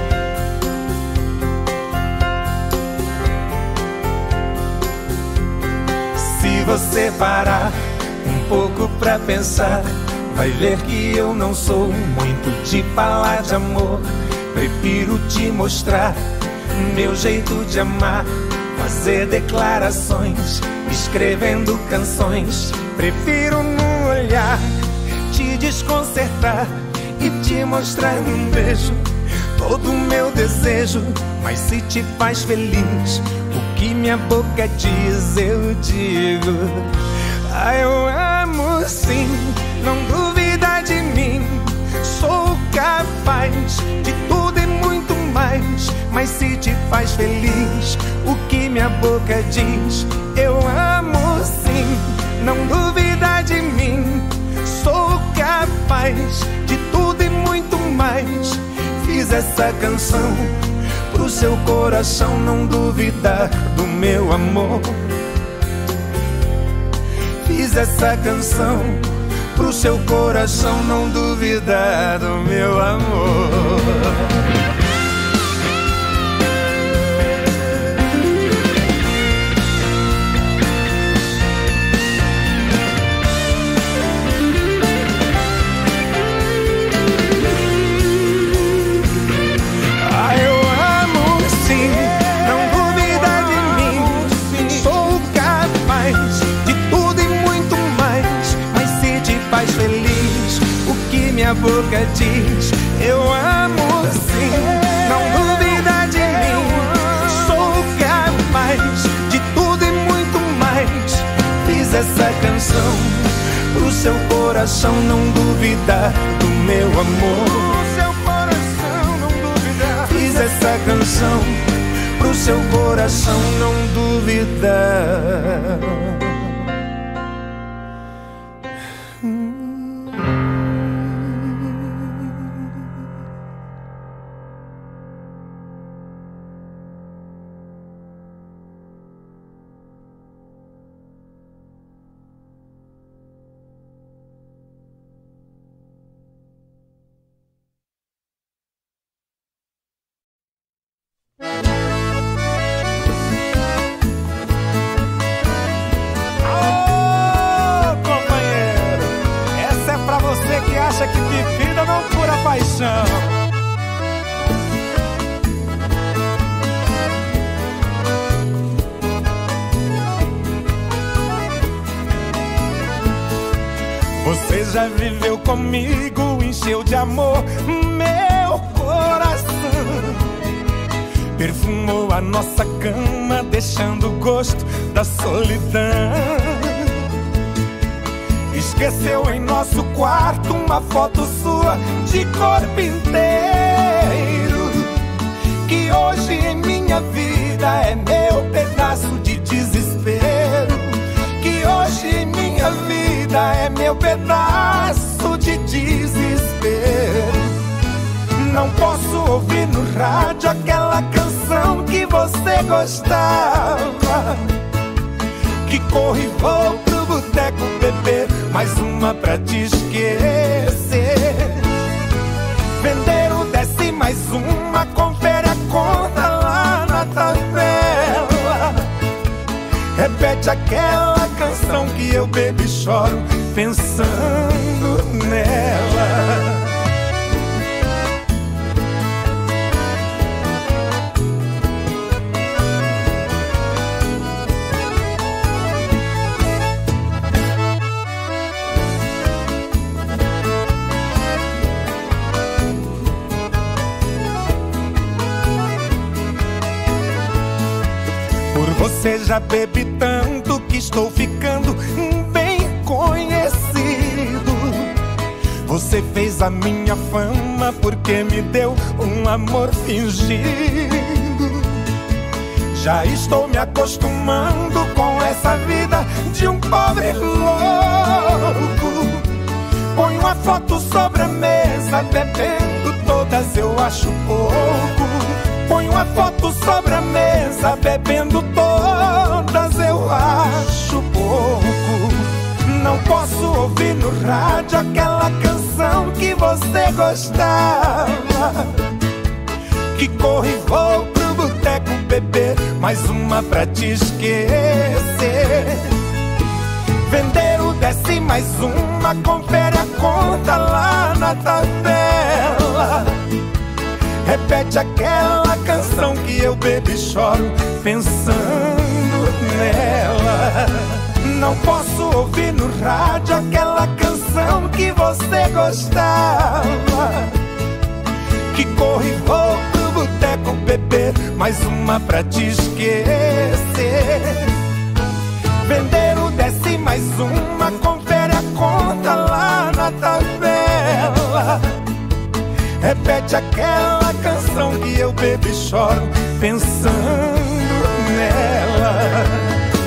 G: Se você parar um pouco pra pensar, vai ver que eu não sou muito de falar de amor. Prefiro te mostrar meu jeito de amar, fazer declarações, escrevendo canções. Prefiro no olhar te desconcertar e te mostrar num beijo todo o meu desejo. Mas se te faz feliz o que minha boca diz, eu digo. Ah, eu amo sim, não duvida de mim. Sou capaz de tudo e muito mais. Mas se te faz feliz o que minha boca diz, eu amo sim, não duvida de mim. Sou capaz de tudo e muito mais. Fiz essa canção pro seu coração não duvidar do meu amor. Fiz essa canção pro seu coração não duvidar do meu amor. Minha boca diz, eu amo sim, não duvida de mim. Sou capaz de tudo e muito mais. Fiz essa canção pro seu coração não duvidar do meu amor. Seu coração não duvidar. Fiz essa canção pro seu coração não duvidar.
C: Acha que bebida não cura paixão. Você já viveu comigo, encheu de amor meu coração. Perfumou a nossa cama, deixando o gosto da solidão. Esqueceu em nosso quarto uma foto sua de corpo inteiro, que hoje em minha vida é meu pedaço de desespero. Que hoje em minha vida é meu pedaço de desespero. Não posso ouvir no rádio aquela canção que você gostava, que corre e vou pro boteco beber mais uma pra te esquecer. Vender o desce mais uma, confere a conta lá na tabela. Repete aquela canção que eu bebo e choro pensando nela. Você já bebe tanto que estou ficando bem conhecido. Você fez a minha fama porque me deu um amor fingido. Já estou me acostumando com essa vida de um pobre louco. Põe uma foto sobre a mesa, bebendo todas eu acho pouco. Põe uma foto sobre a mesa, bebendo todas eu acho pouco. Não posso ouvir
G: rádio aquela canção que você gostava, que corre e vou pro boteco beber mais uma pra te esquecer. Vender o desce mais uma, confere a conta lá na tabela. Repete aquela canção que eu bebo e choro pensando nela. Não posso ouvir no rádio aquela canção que você gostava, que corre e vou pro boteco beber mais uma pra te esquecer. Vender o desce mais uma, confere a conta lá na tabela. Repete aquela canção que eu bebo e choro pensando nela.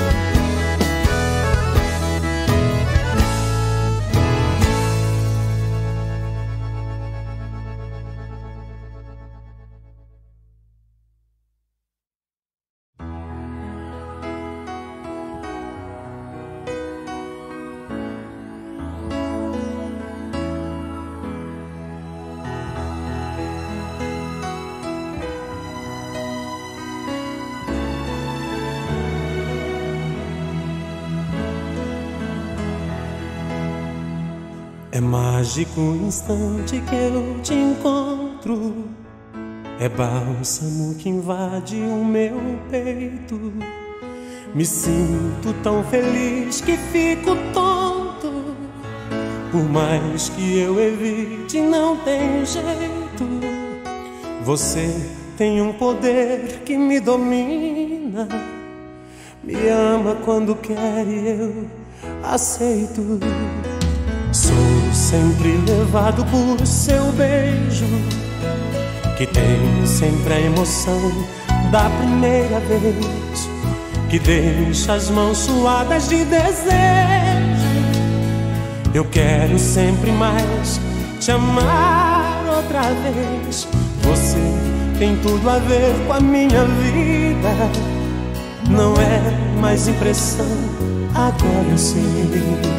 C: É mágico o instante que eu te encontro, é bálsamo que invade o meu peito. Me sinto tão feliz que fico tonto, por mais que eu evite não tem jeito. Você tem um poder que me domina, me ama quando quer e eu aceito. Sou sempre levado por seu beijo, que tem sempre a emoção da primeira vez, que deixa as mãos suadas de desejo. Eu quero sempre mais te amar outra vez. Você tem tudo a ver com a minha vida, não é mais impressão, agora eu sei.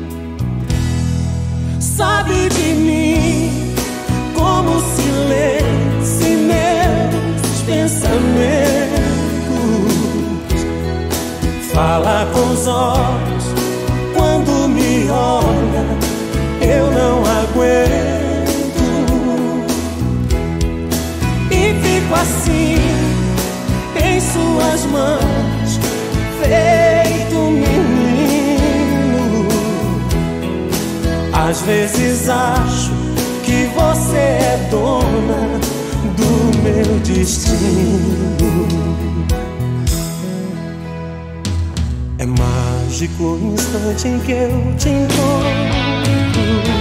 C: Sabe de mim como se lê em meus pensamentos. Fala com os olhos quando me olha, eu não aguento. E fico assim em suas mãos, feito menino. Às vezes acho que você é dona do meu destino. É mágico o instante em que eu te encontro.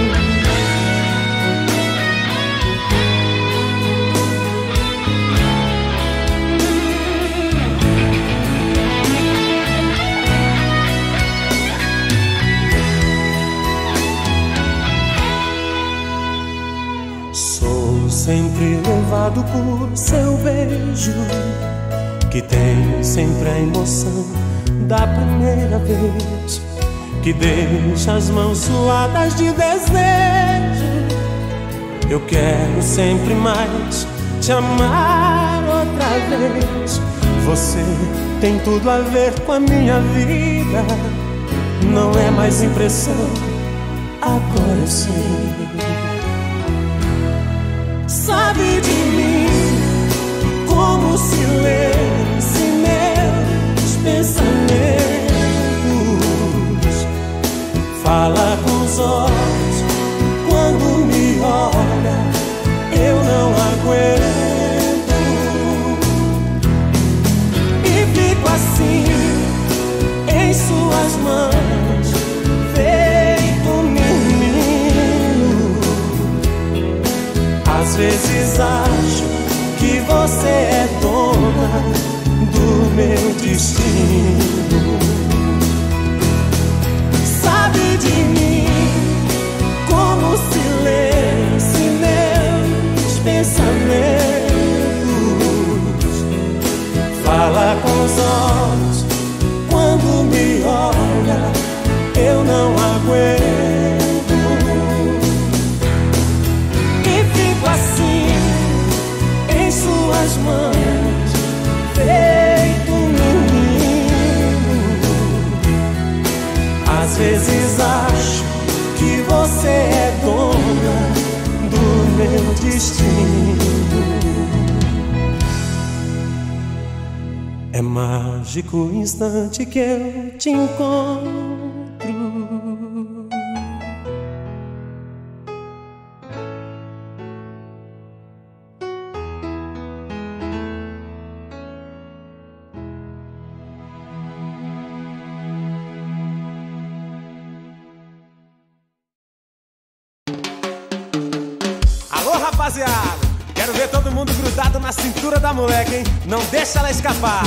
C: Sempre levado por seu beijo, que tem sempre a emoção da primeira vez, que deixa as mãos suadas de desejo. Eu quero sempre mais te amar outra vez. Você tem tudo a ver com a minha vida, não é mais impressão, agora eu sei. Sabe de mim como se lê em meus pensamentos. Fala com os olhos quando me olha, eu não aguento. E fico assim em suas mãos, feito menino. Às vezes acho que você é dona do meu destino. Sabe de mim como se lê em meus pensamentos. Às vezes acho que você é dona do meu destino. É mágico o instante que eu te encontro.
A: Rapaziada, quero ver todo mundo grudado na cintura da moleque, hein? Não deixa ela escapar.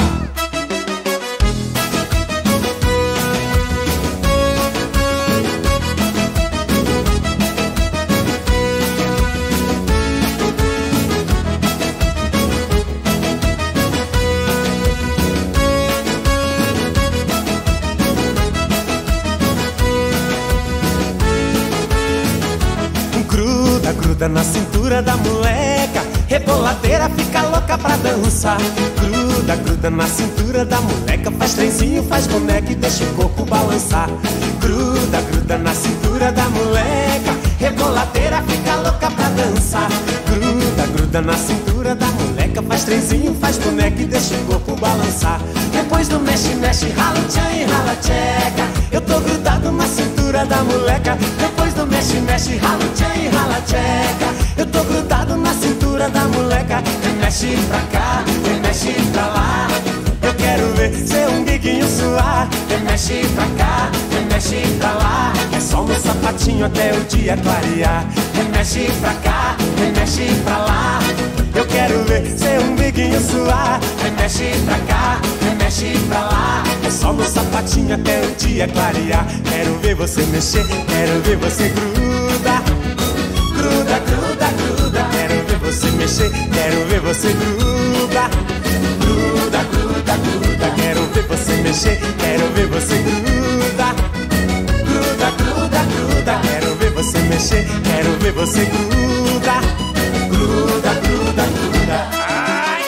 A: Gruda na cintura da moleca, reboladeira fica louca pra dançar. Gruda, gruda na cintura da moleca, faz trenzinho, faz boneca e deixa o corpo balançar. Gruda, gruda na cintura da moleca, reboladeira fica louca pra dançar. Gruda, gruda na cintura da moleca, faz trenzinho, faz boneca e deixa o corpo balançar. Depois do mexe, mexe, rala tchan e rala tcheca, eu tô grudado na cintura da moleca. Depois do mexe, mexe, rala tchan e rala tcheca, eu tô grudado na cintura da moleca. Mexe pra cá, mexe pra lá, eu quero ver seu umbiguinho suar. Mexe pra cá, mexe pra lá, é só no sapatinho até o dia clarear. Mexe pra cá, mexe pra lá, eu quero ver seu umbiguinho suar. Mexe pra cá, mexe pra lá, é só no sapatinho até o dia clarear. Quero ver você mexer, quero ver você gruda. Gruda, gruda, gruda, quero ver você mexer, quero ver você gruda. Gruda, gruda, gruda, quero ver você mexer, quero ver você gruda. Gruda, gruda, gruda, quero ver você mexer, quero ver você gruda. Gruda, gruda, gruda. Ai.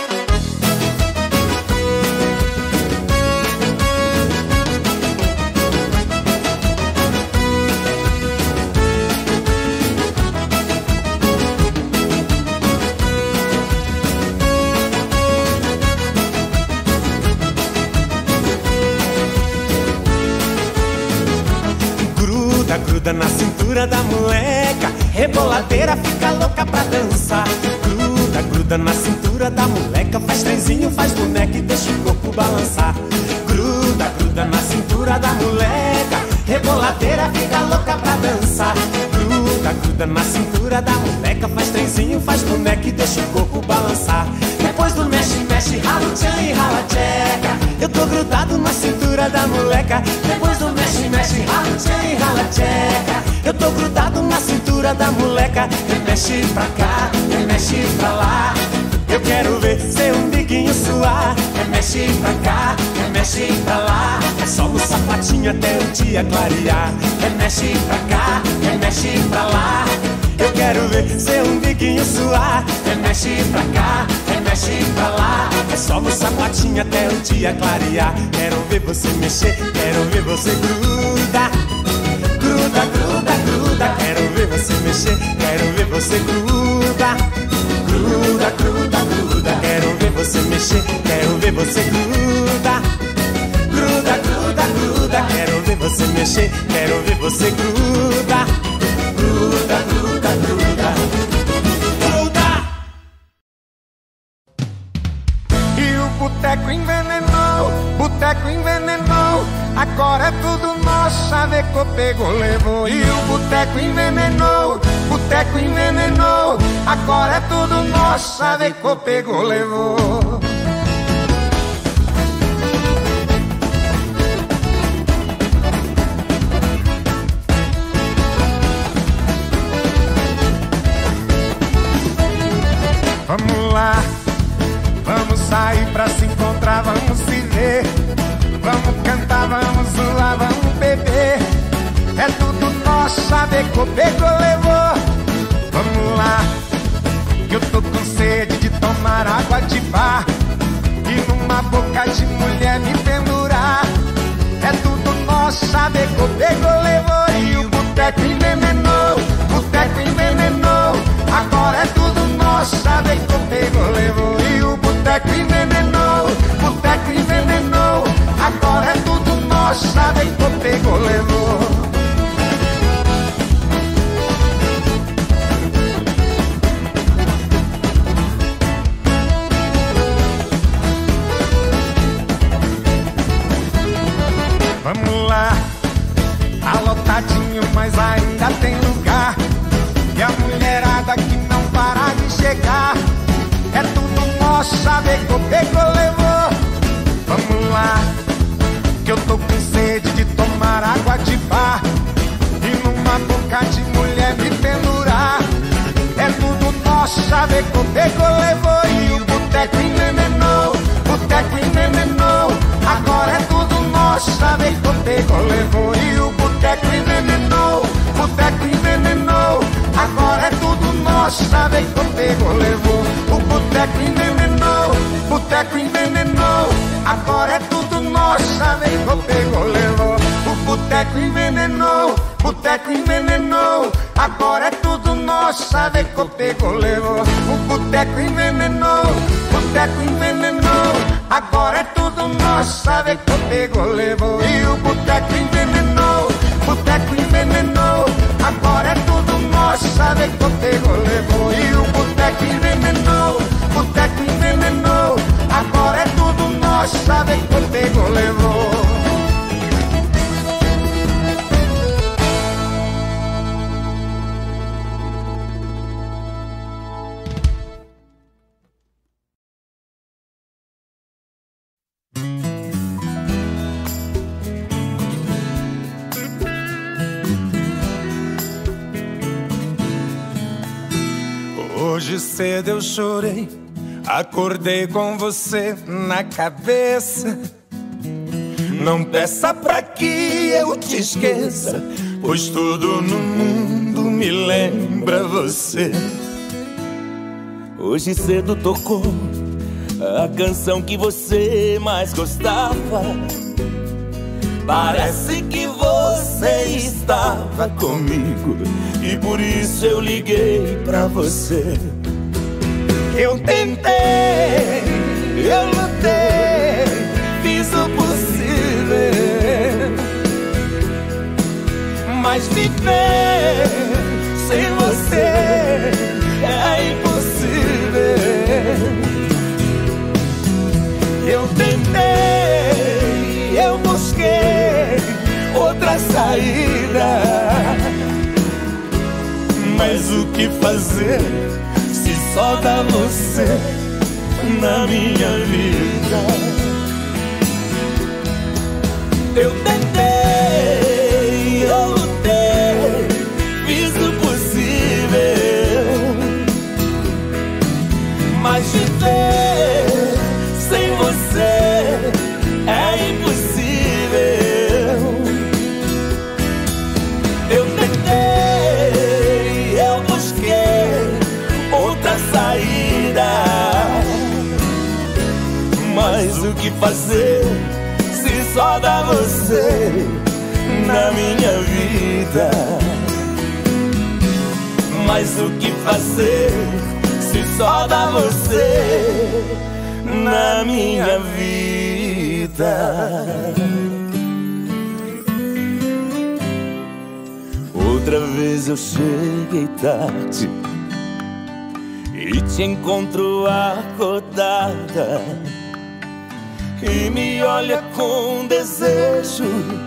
A: Gruda na cintura da moleca, reboladeira fica louca pra dançar. Gruda, gruda na cintura da moleca, faz trenzinho, faz boneca e deixa o corpo balançar. Gruda, gruda na cintura da moleca, reboladeira fica louca pra dançar. Gruda, gruda na cintura da moleca, faz trenzinho, faz boneca e deixa o corpo balançar. Depois do mexe, mexe, rala tchan e rala tcheca, eu tô grudado na cintura da moleca. Depois do mexe, mexe, rala tchan e rala tcheca, eu tô grudado na cintura da moleca. Mexe pra cá, mexe pra lá, eu quero ver seu umbiguinho suar. Mexe pra cá, mexe pra lá, é só no sapatinho até o dia clarear. Mexe pra cá, mexe pra lá, eu quero ver seu umbiguinho suar. Mexe pra cá, mexe pra lá, é só no sapatinho até o dia clarear. Quero ver você mexer, quero ver você gruda. Gruda, gruda, gruda, quero ver você mexer, quero ver você gruda. Gruda, gruda, gruda, quero ver você mexer, quero ver você gruda. Gruda, gruda, gruda, quero ver você mexer, quero ver você gruda. Gruda, gruda, gruda, gruda.
G: E o boteco envenenou, agora é tudo nosso, Chaveco pegou, levou. E o boteco envenenou, agora é tudo nosso, Chaveco pegou, levou. Vamos lá, vamos sair pra se encontrar, vamos se ver. Vamos cantar, vamos zoar, vamos beber. É tudo nosso, Chaveco pegou, levou. Vamos lá, que eu tô com sede de tomar água de bar e numa boca de mulher me pendurar. É tudo nosso,
C: chavecou, pegou, levou e o boteco envenenou. Boteco envenenou, agora é tudo nosso. Chavecou, pegou, levou e o boteco envenenou. Boteco envenenou, agora é tudo nosso. Chavecou, pegou, levou. Vamos lá, tá lotadinho, mas ainda tem lugar. E a mulherada que não para de chegar. É tudo nosso, chavecou, pegou, levou. Vamos lá, que eu tô com sede de tomar água de bar e numa boca de mulher me pendurar. É tudo nosso, chavecou, pegou, levou e o boteco envenenou. Boteco envenenou, agora é tudo nosso. Chavecou, pegou, levou e o boteco envenenou. Boteco envenenou, agora é tudo nosso. Chavecou, pegou, levou. O boteco envenenou. Boteco envenenou, agora é tudo nosso. Chavecou, pegou, levou. O boteco envenenou. Boteco envenenou, agora é tudo nosso. Chavecou, pegou, levou. O boteco envenenou. Boteco envenenou, agora é tudo nosso. Chavecou, pegou, levou. E o boteco envenenou. Boteco envenenou, agora é tudo nosso. Chavecou, pegou, levou. E o boteco envenenou. Boteco envenenou, agora é tudo nosso. Chavecou, pegou, levou. Hoje cedo eu chorei, acordei com você na cabeça. Não peça pra que eu te esqueça, pois tudo no mundo me lembra você.
I: Hoje cedo tocou a canção que você mais gostava. Parece que você estava comigo e por isso eu liguei pra você.
C: Eu tentei, eu lutei, fiz o possível, mas viver sem você é impossível. Eu tentei, eu busquei outra saída, mas o que fazer se só dá você na minha vida? Eu tentei, eu lutei, fiz o possível, mas viver sem você é impossível. Eu tentei, eu busquei outra saída, mas o que fazer se só dá você na minha vida? Mas o que fazer se só dá você na minha vida? Outra vez eu cheguei tarde e te encontro acordada e me olha com desejo,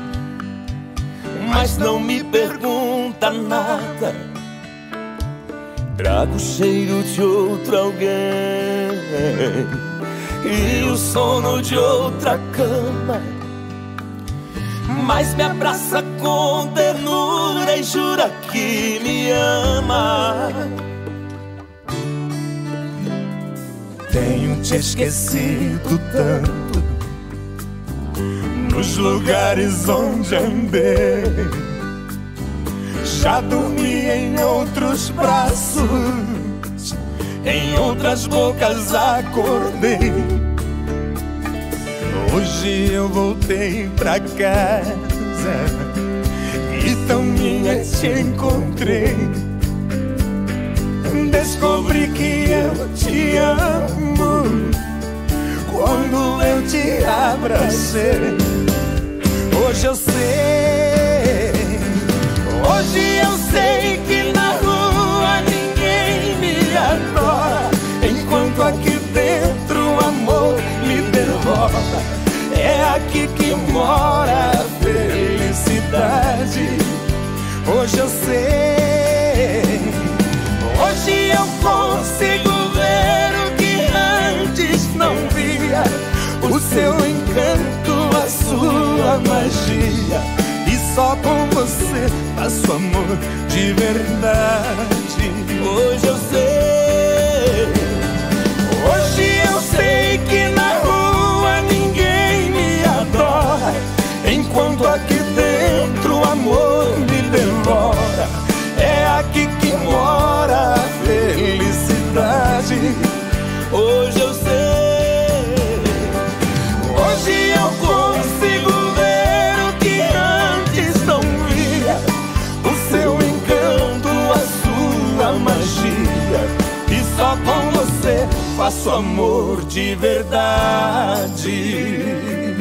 C: mas não me pergunta nada. Trago o cheiro de outro alguém e o sono de outra cama, mas me abraça com ternura e jura que me ama. Tenho te esquecido tanto nos lugares onde andei, já dormi em outros braços, em outras bocas acordei. Hoje eu voltei pra casa
G: quiser. E tão minha te encontrei. Descobri que eu te amo quando eu te abracei. Hoje eu sei, hoje eu sei que na rua ninguém me adora, enquanto aqui dentro o amor me devora. É aqui que mora a felicidade. Hoje eu sei, hoje eu consigo ver o que antes não via, o seu encanto, a sua magia. E só com você faço amor de verdade. Hoje eu sei, hoje eu sei que na rua ninguém me adora, enquanto aqui dentro o amor me devora. É aqui que mora a felicidade. Hoje eu sei, hoje eu consigo ver o que antes não via, o seu encanto, a sua magia. E só com você faço amor de verdade.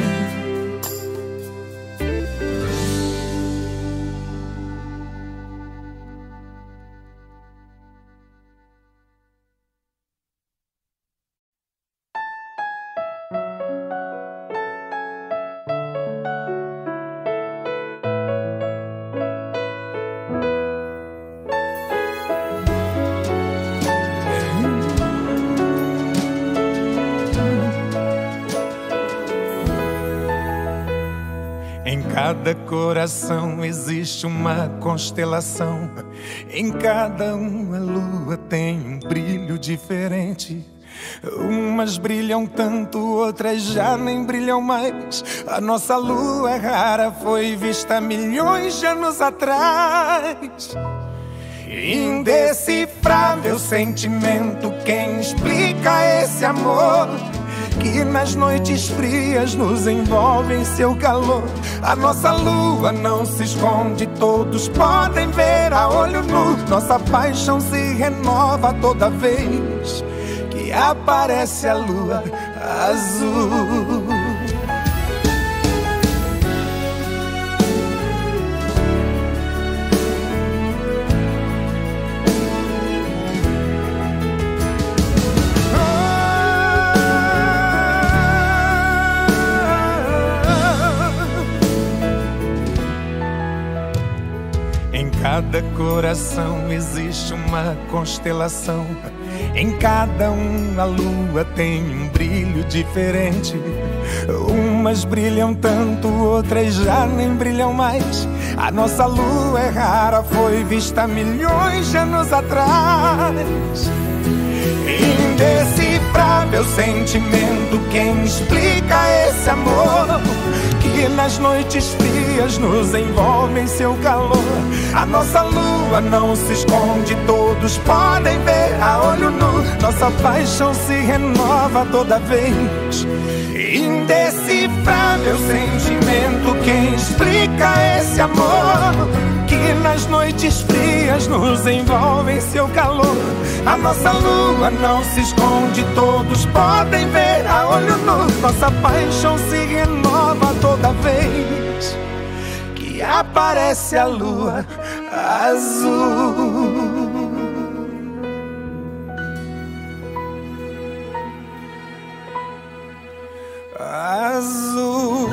G: Em cada coração existe uma constelação. Em cada uma lua tem um brilho diferente. Umas brilham tanto, outras já nem brilham mais. A nossa lua é rara, foi vista milhões de anos atrás. Indecifrável sentimento, quem explica esse amor que nas noites frias nos envolve em seu calor? A nossa lua não se esconde, todos podem ver a olho nu. Nossa paixão se renova toda vez que aparece a lua azul. Em cada coração existe uma constelação. Em cada uma lua tem um brilho diferente. Umas brilham tanto, outras já nem brilham mais. A nossa lua é rara, foi vista milhões de anos atrás. Indecifrável sentimento, quem explica esse amor que nas noites frias nos envolve em seu calor? A nossa lua não se esconde, todos podem ver a olho nu. Nossa paixão se renova toda vez. Indecifrável sentimento, quem explica esse amor que nas noites frias nos envolve em seu calor? A nossa lua não se esconde, todos podem ver a olho nu. Nossa paixão se renova toda vez que aparece a lua azul. Azul.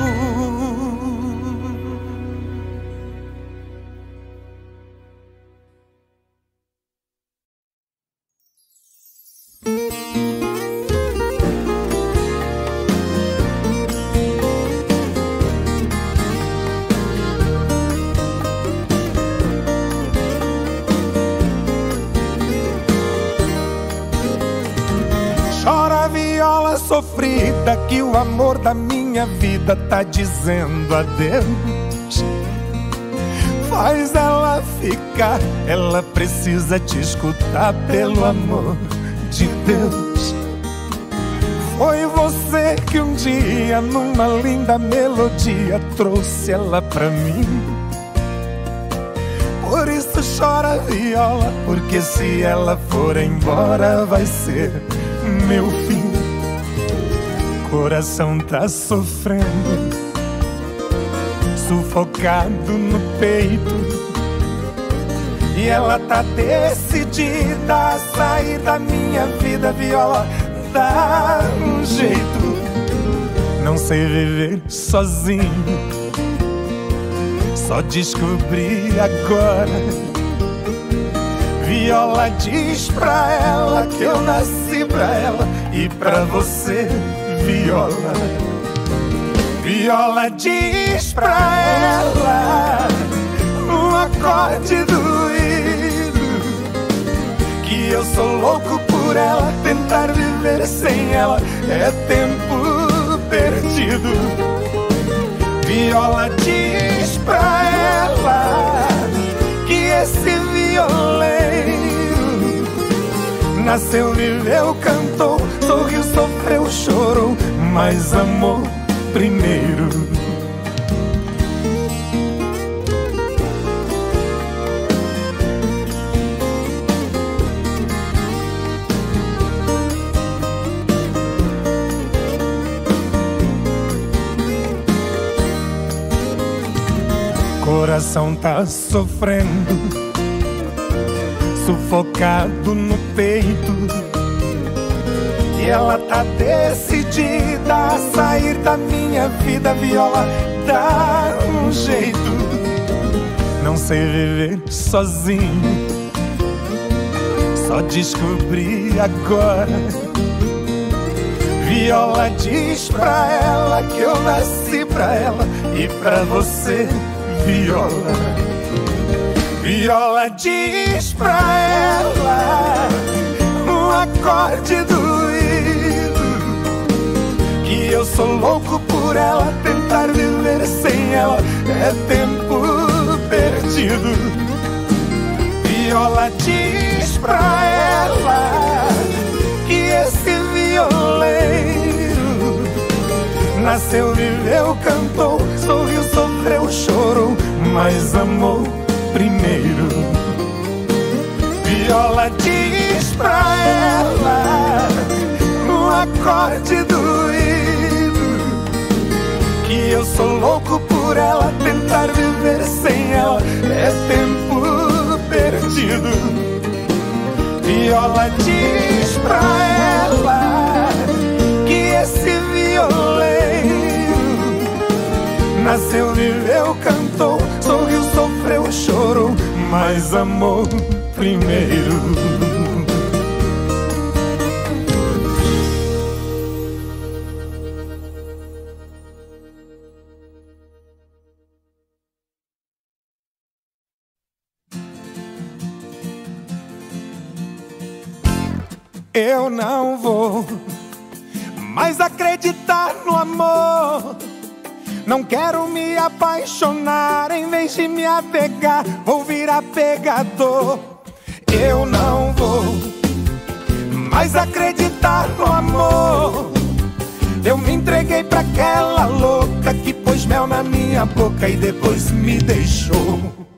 G: Chora a viola sofrida que o amor da minha vida tá dizendo adeus. Faz ela ficar, ela precisa te escutar, pelo amor de Deus. Foi você que um dia, numa linda melodia, trouxe ela pra mim. Por isso chora viola, porque se ela for embora vai ser meu fim. Coração tá sofrendo, sufocado no peito, e ela tá decidida a sair da minha vida. Viola, dá um jeito, não sei viver sozinho, só descobri agora. Viola, diz pra ela que eu nasci pra ela e pra você, Viola. Viola, diz pra ela um acorde doído que eu sou louco por ela. Tentar viver sem ela é tempo perdido. Viola, diz pra ela que esse violeiro nasceu, viveu, cantou, sorriu, sofreu, chorou, mas amou primeiro. Coração tá sofrendo, sufocado no peito, e ela tá decidida a sair da minha vida. Viola, dá um jeito, não sei viver sozinho, só descobri agora. Viola, diz pra ela que eu nasci pra ela e pra você, Viola. Viola, diz pra ela um acorde doído que eu sou louco por ela. Tentar viver sem ela é tempo perdido. Viola, diz pra ela que esse violeiro nasceu, viveu, cantou, sorriu, sofreu, chorou, mas amou primeiro. Viola, diz pra ela um acorde doído que eu sou louco por ela. Tentar viver sem ela é tempo perdido. Viola, diz pra ela que esse violeiro nasceu, viveu, cantou, sorriu, sofreu, chorou, mas amou primeiro. Eu não vou mais acreditar no amor. Não quero me apaixonar, em vez de me apegar, vou virar pegador. Eu não vou mais acreditar no amor. Eu me entreguei pra aquela louca que pôs mel na minha boca e depois me deixou.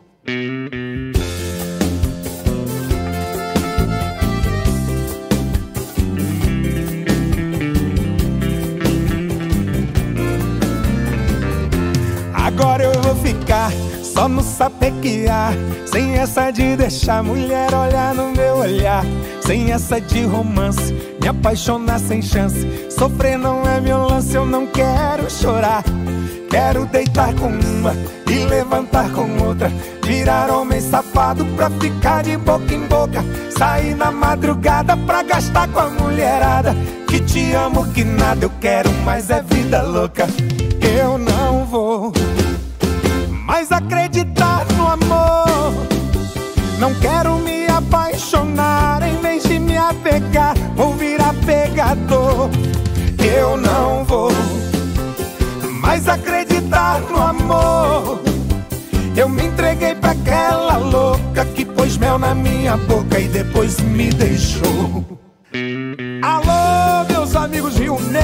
G: Agora eu vou ficar só no sapequear, sem essa de deixar a mulher olhar no meu olhar, sem essa de romance, me apaixonar sem chance. Sofrer não é meu lance, eu não quero chorar. Quero deitar com uma e levantar com outra, virar homem safado pra ficar de boca em boca, sair na madrugada pra gastar com a mulherada. Que te amo que nada eu quero, mas é vida louca. Eu não vou mais acreditar no amor. Não quero me apaixonar, em vez de me apegar, vou virar pegador. Eu não vou mais acreditar no amor. Eu me entreguei pra aquela louca que pôs mel na minha boca e depois me deixou. Alô, meus amigos Rio Negro,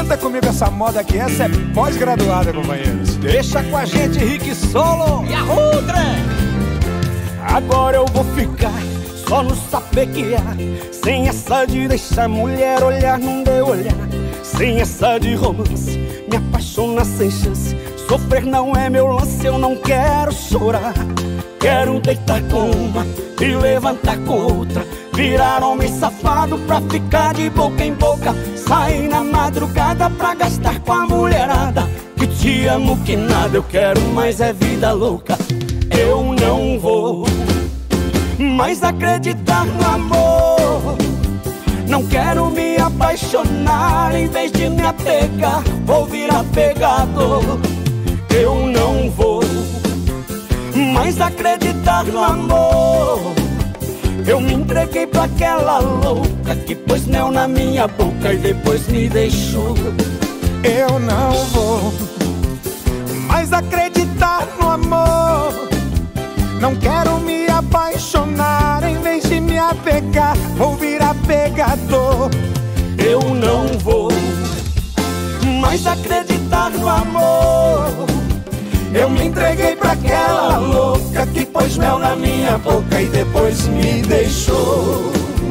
G: Canta comigo essa moda que essa é pós-graduada, companheiros.
C: Deixa com a gente, Rick Solo
E: e a Rudra.
C: Agora eu vou ficar só no sapequear, sem essa de deixar mulher olhar, não deu olhar, sem essa de romance, me apaixonar sem chance. Sofrer não é meu lance, eu não quero chorar. Quero deitar com uma e levantar com outra, virar homem safado pra ficar de boca em boca, sair na madrugada pra gastar com a mulherada. Que te amo que nada, eu quero mais é vida louca. Eu não vou mais acreditar no amor, não quero me apaixonar, em vez de me apegar, vou virar pegador. Eu não vou mais acreditar no amor, eu me entreguei pra aquela louca que pôs mel na minha boca e depois me deixou.
G: Eu não vou mais acreditar no amor, não quero me apaixonar, em vez de me apegar, vou virar pegador.
C: Eu não vou mais acreditar no amor, eu me entreguei pra aquela louca que pôs mel na minha boca e depois me deixou.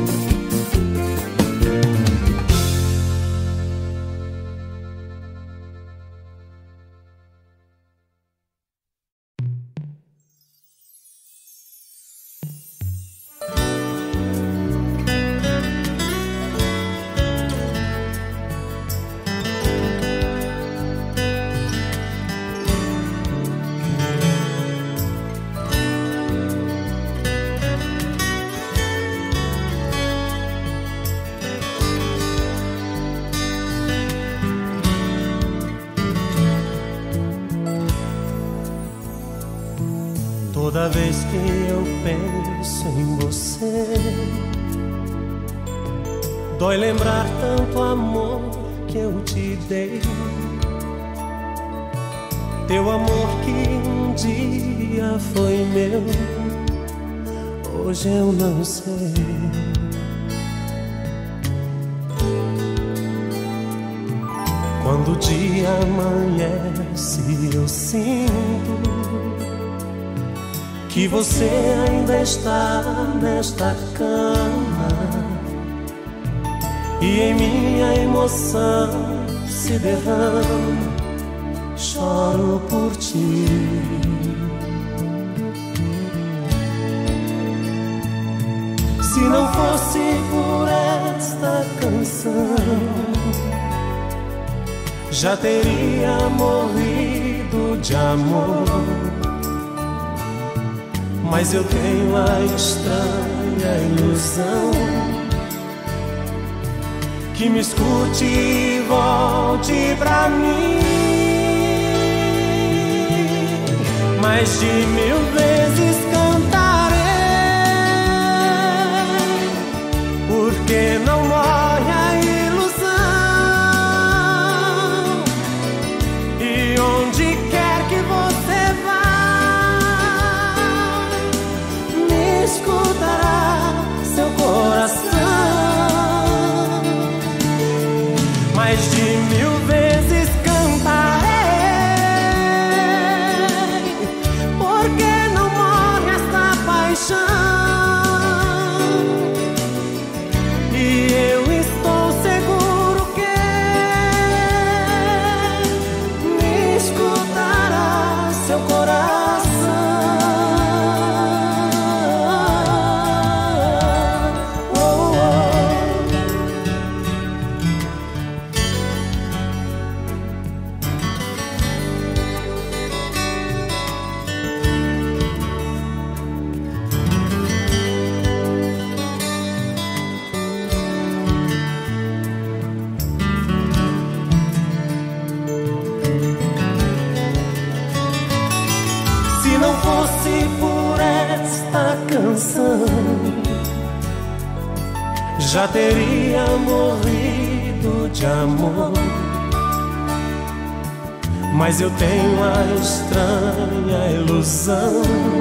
A: Toda vez que eu penso em você, dói lembrar tanto amor que eu te dei. Teu amor que um dia foi meu, hoje eu não sei. Quando o dia amanhece, eu sinto que você ainda está nesta cama, e em minha emoção se derrama, choro por ti. Se não fosse por esta canção, já teria morrido de amor. Mas eu tenho a estranha ilusão que me escute e volte pra mim. Mais de 1000 vezes cantarei, porque não morre a ilusão. E onde quer que você vá, escutará seu coração. Mais de 1000 vezes cantarei, porque não morre esta paixão. E eu estou seguro que me escutará seu coração. Se não fosse por esta canção, já teria morrido de amor. Mas eu tenho a estranha ilusão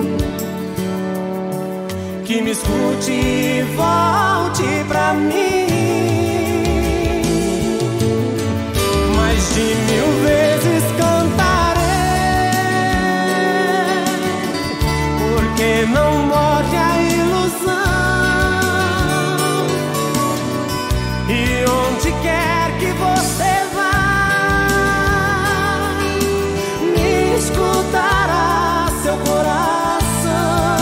A: que me escute e volte pra mim.
C: porque não morre a ilusão. E onde quer que você vá, me escutará seu coração.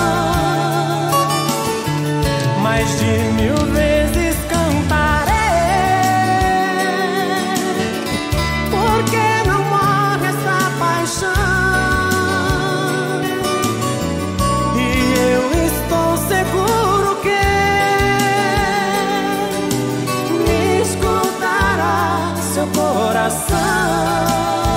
C: Mais de 1000 vezes cantarei, porque não morre essa paixão. E eu estou seguro que me escutará seu coração.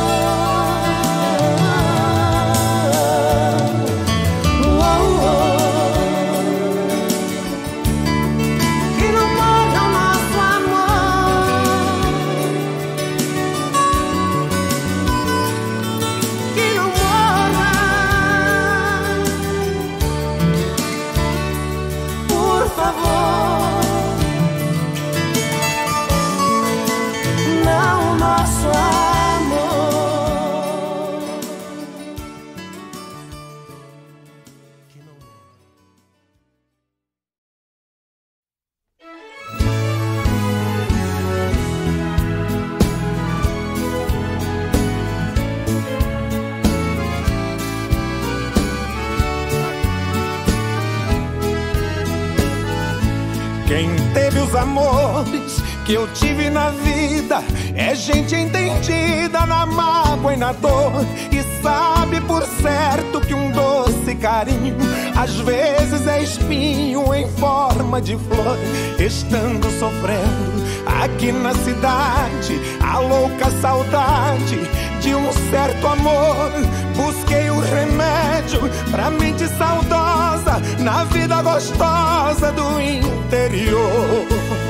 G: Quem teve os amores que eu tive na vida é gente entendida na mágoa e na dor, e sabe por certo que um doce carinho às vezes é espinho em forma de flor. Estando sofrendo aqui na cidade a louca saudade de um certo amor, busquei o remédio pra mente saudosa na vida gostosa do interior.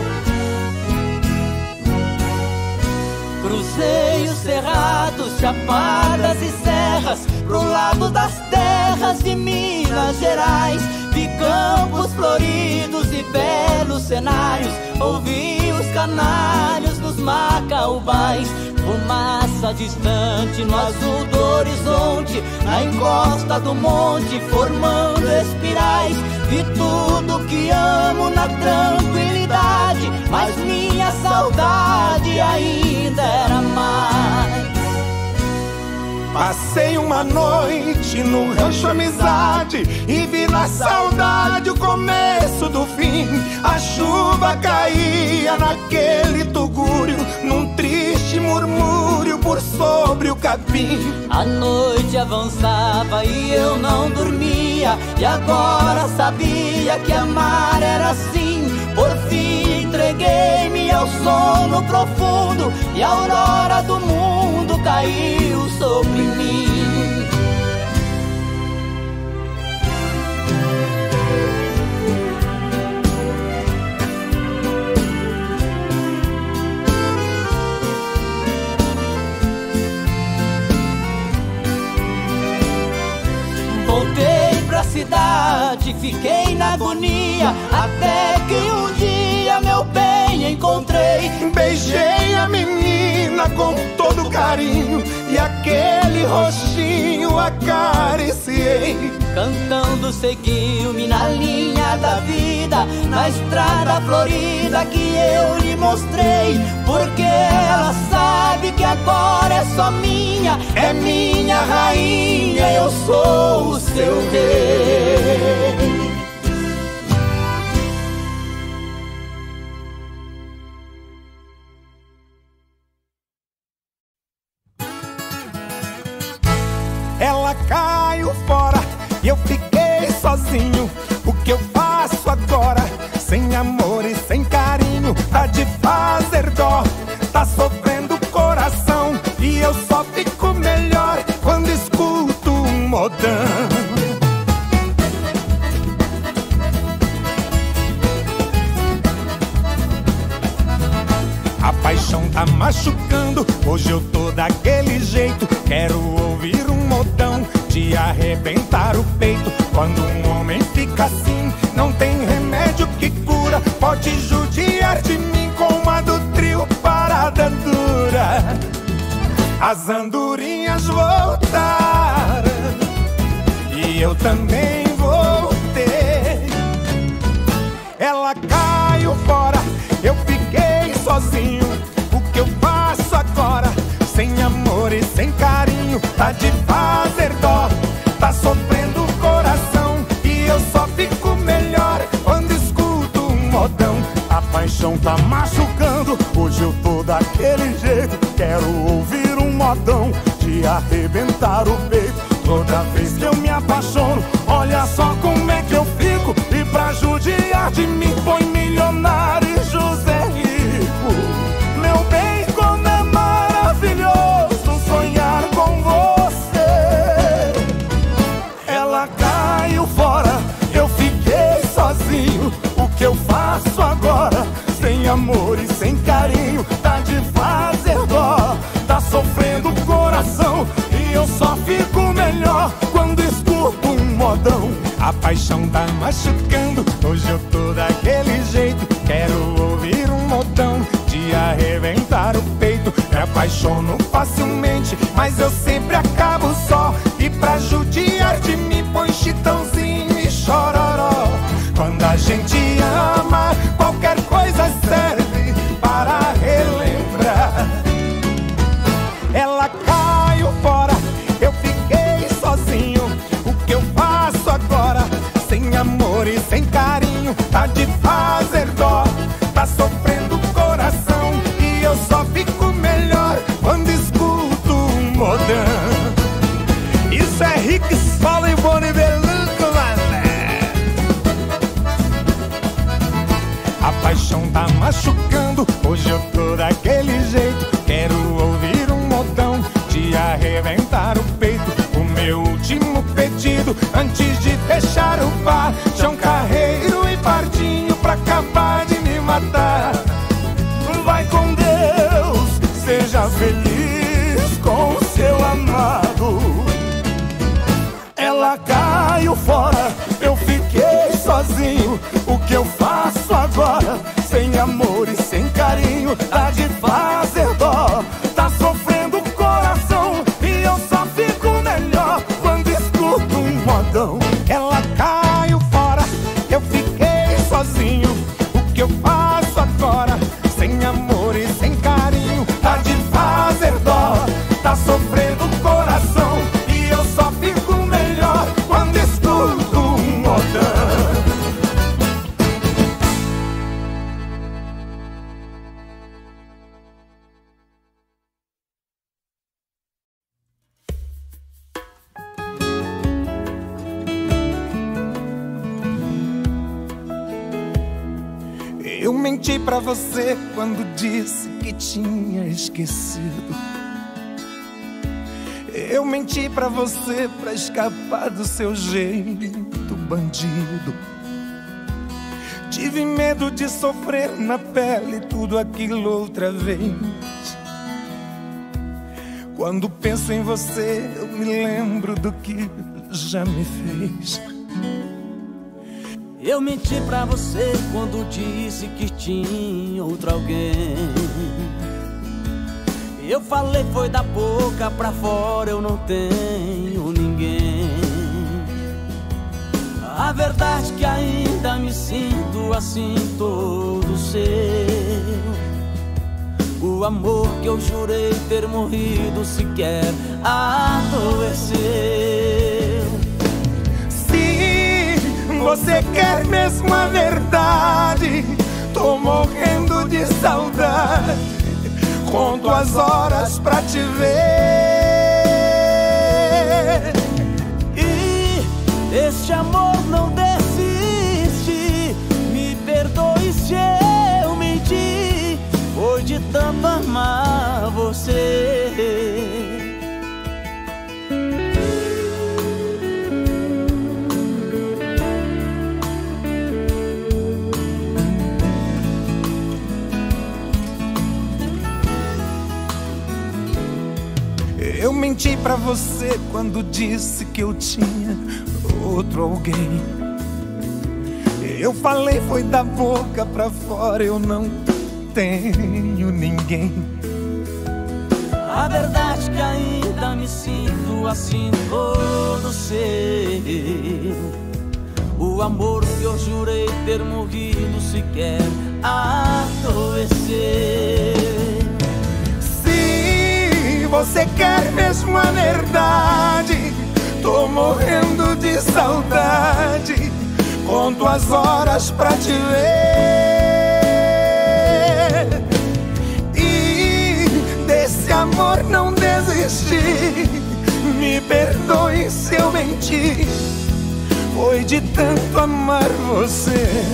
E: Cruzei os cerrados, chapadas e serras, pro lado das terras de Minas Gerais. Vi campos floridos e belos cenários, ouvi os canários nos macaubais. Fumaça distante no azul do horizonte, na encosta do monte formando espirais. Vi tudo que amo na tranquilidade, mas minha saudade ainda era mais.
G: Passei uma noite no rancho Amizade e vi na saudade o começo do fim. A chuva caía naquele tugúrio, num triste murmúrio por sobre o capim.
E: A noite avançava e eu não dormia, e agora sabia que amar era assim. Por fim entreguei-me ao sono profundo, e a aurora do mundo caiu sobre mim. Voltei pra cidade, fiquei na agonia, até que um dia meu bem encontrei.
G: Beijei a menina com todo carinho e aquele rostinho acariciei.
E: Cantando seguiu-me na linha da vida, na estrada florida que eu lhe mostrei. Porque ela sabe que agora é só minha, é minha rainha, eu sou o seu rei.
G: Ela caiu fora e eu fiquei sozinho. O que eu faço agora? Sem amor e sem carinho, tá de fazer dó, tá sofrendo o coração. E eu só fico melhor quando escuto um modão. A paixão tá machucando, hoje eu tô daquele jeito. Quero ouvir um modão de arrebentar o peito. Quando um homem fica assim, não tem remédio que cura. Pode judiar de mim com uma do trio Parada Dura. As andorinhas voltaram e eu também vou carinho, tá de fazer dó, tá sofrendo o coração. E eu só fico melhor quando escuto um modão. A paixão tá machucando, hoje eu tô daquele jeito. Quero ouvir um modão de arrebentar o peito. Toda vez que eu me apaixono, olha só como é que eu fico. E pra judiar de mim põe milionário e José Rico. Meu bem, como é maravilhoso sonhar com você. Ela caiu fora, eu fiquei sozinho. O que eu faço agora? Sem amor e sem carinho, tá de fazer dó, tá sofrendo o coração. E eu só fico melhor quando escuto um modão. A paixão tá machucando, hoje eu tô daquele jeito. Quero ouvir um modão de arrebentar o peito. Me apaixono facilmente, mas eu sempre acabo só. E pra judiar de mim põe Chitãozinho e Chororó. Quando a gente ama, qualquer coisa serve para relembrar. Ela caiu fora, eu fiquei sozinho. O que eu faço agora? Sem amor e sem carinho, tá de fazer dó, tá sofrendo o coração. E eu só fico melhor quando escuto um modão. Isso é Rick Solo e Boni Beluco, mané. A paixão tá machucando, hoje eu tô daquele jeito. Quero ouvir um modão de arrebentar o peito. O meu último pedido antes de fechar o bar: João Carreiro e Pardinho pra acabar de me matar. Vai com Deus, seja feliz com o seu amado. Ela caiu fora, eu fiquei sozinho. O que eu faço agora? Sem amor e sem carinho, tá de fazer dó, tá sofrendo o coração. E eu só fico melhor quando escuto um modão. Ela caiu fora, eu fiquei sozinho. O que eu faço agora? Sem amor e sem carinho, tá de fazer dó, tá sofrendo o coração. E eu só fico melhor quando escuto um modão. Eu menti pra você quando disse que tinha esquecido. Eu menti pra você pra escapar do seu jeito bandido. Tive medo de sofrer na pele tudo aquilo outra vez. Quando penso em você, eu me lembro do que já me fez.
E: Eu menti pra você quando disse que tinha outro alguém. Eu falei foi da boca pra fora, eu não tenho ninguém. A verdade é que ainda me sinto assim todo seu. O amor que eu jurei ter morrido sequer adoeceu.
G: Você quer mesmo a verdade? Tô morrendo de saudade. Conto as horas pra te ver.
E: E este amor não desiste. Me perdoe se eu menti. Foi de tanto amar você.
G: Eu menti pra você quando disse que eu tinha outro alguém. Eu falei foi da boca pra fora, eu não tenho ninguém.
E: A verdade é que ainda me sinto assim todo seu. O amor que eu jurei ter morrido sequer adoeceu.
G: você quer mesmo a verdade? Tô morrendo de saudade, conto as horas pra te ver. E desse amor não desisti, me perdoe se eu menti, foi de tanto amar você.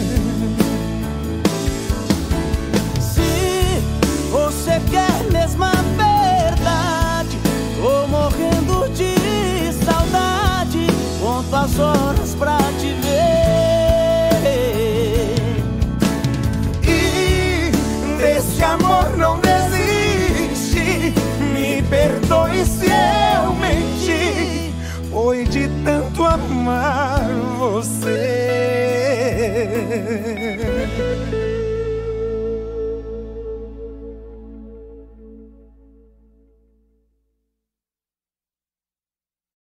E: Se você quer mesmo a verdade, tô morrendo de saudade, conto as horas pra te ver.
G: E desse amor não desiste, me perdoe se eu menti, foi de tanto amar você.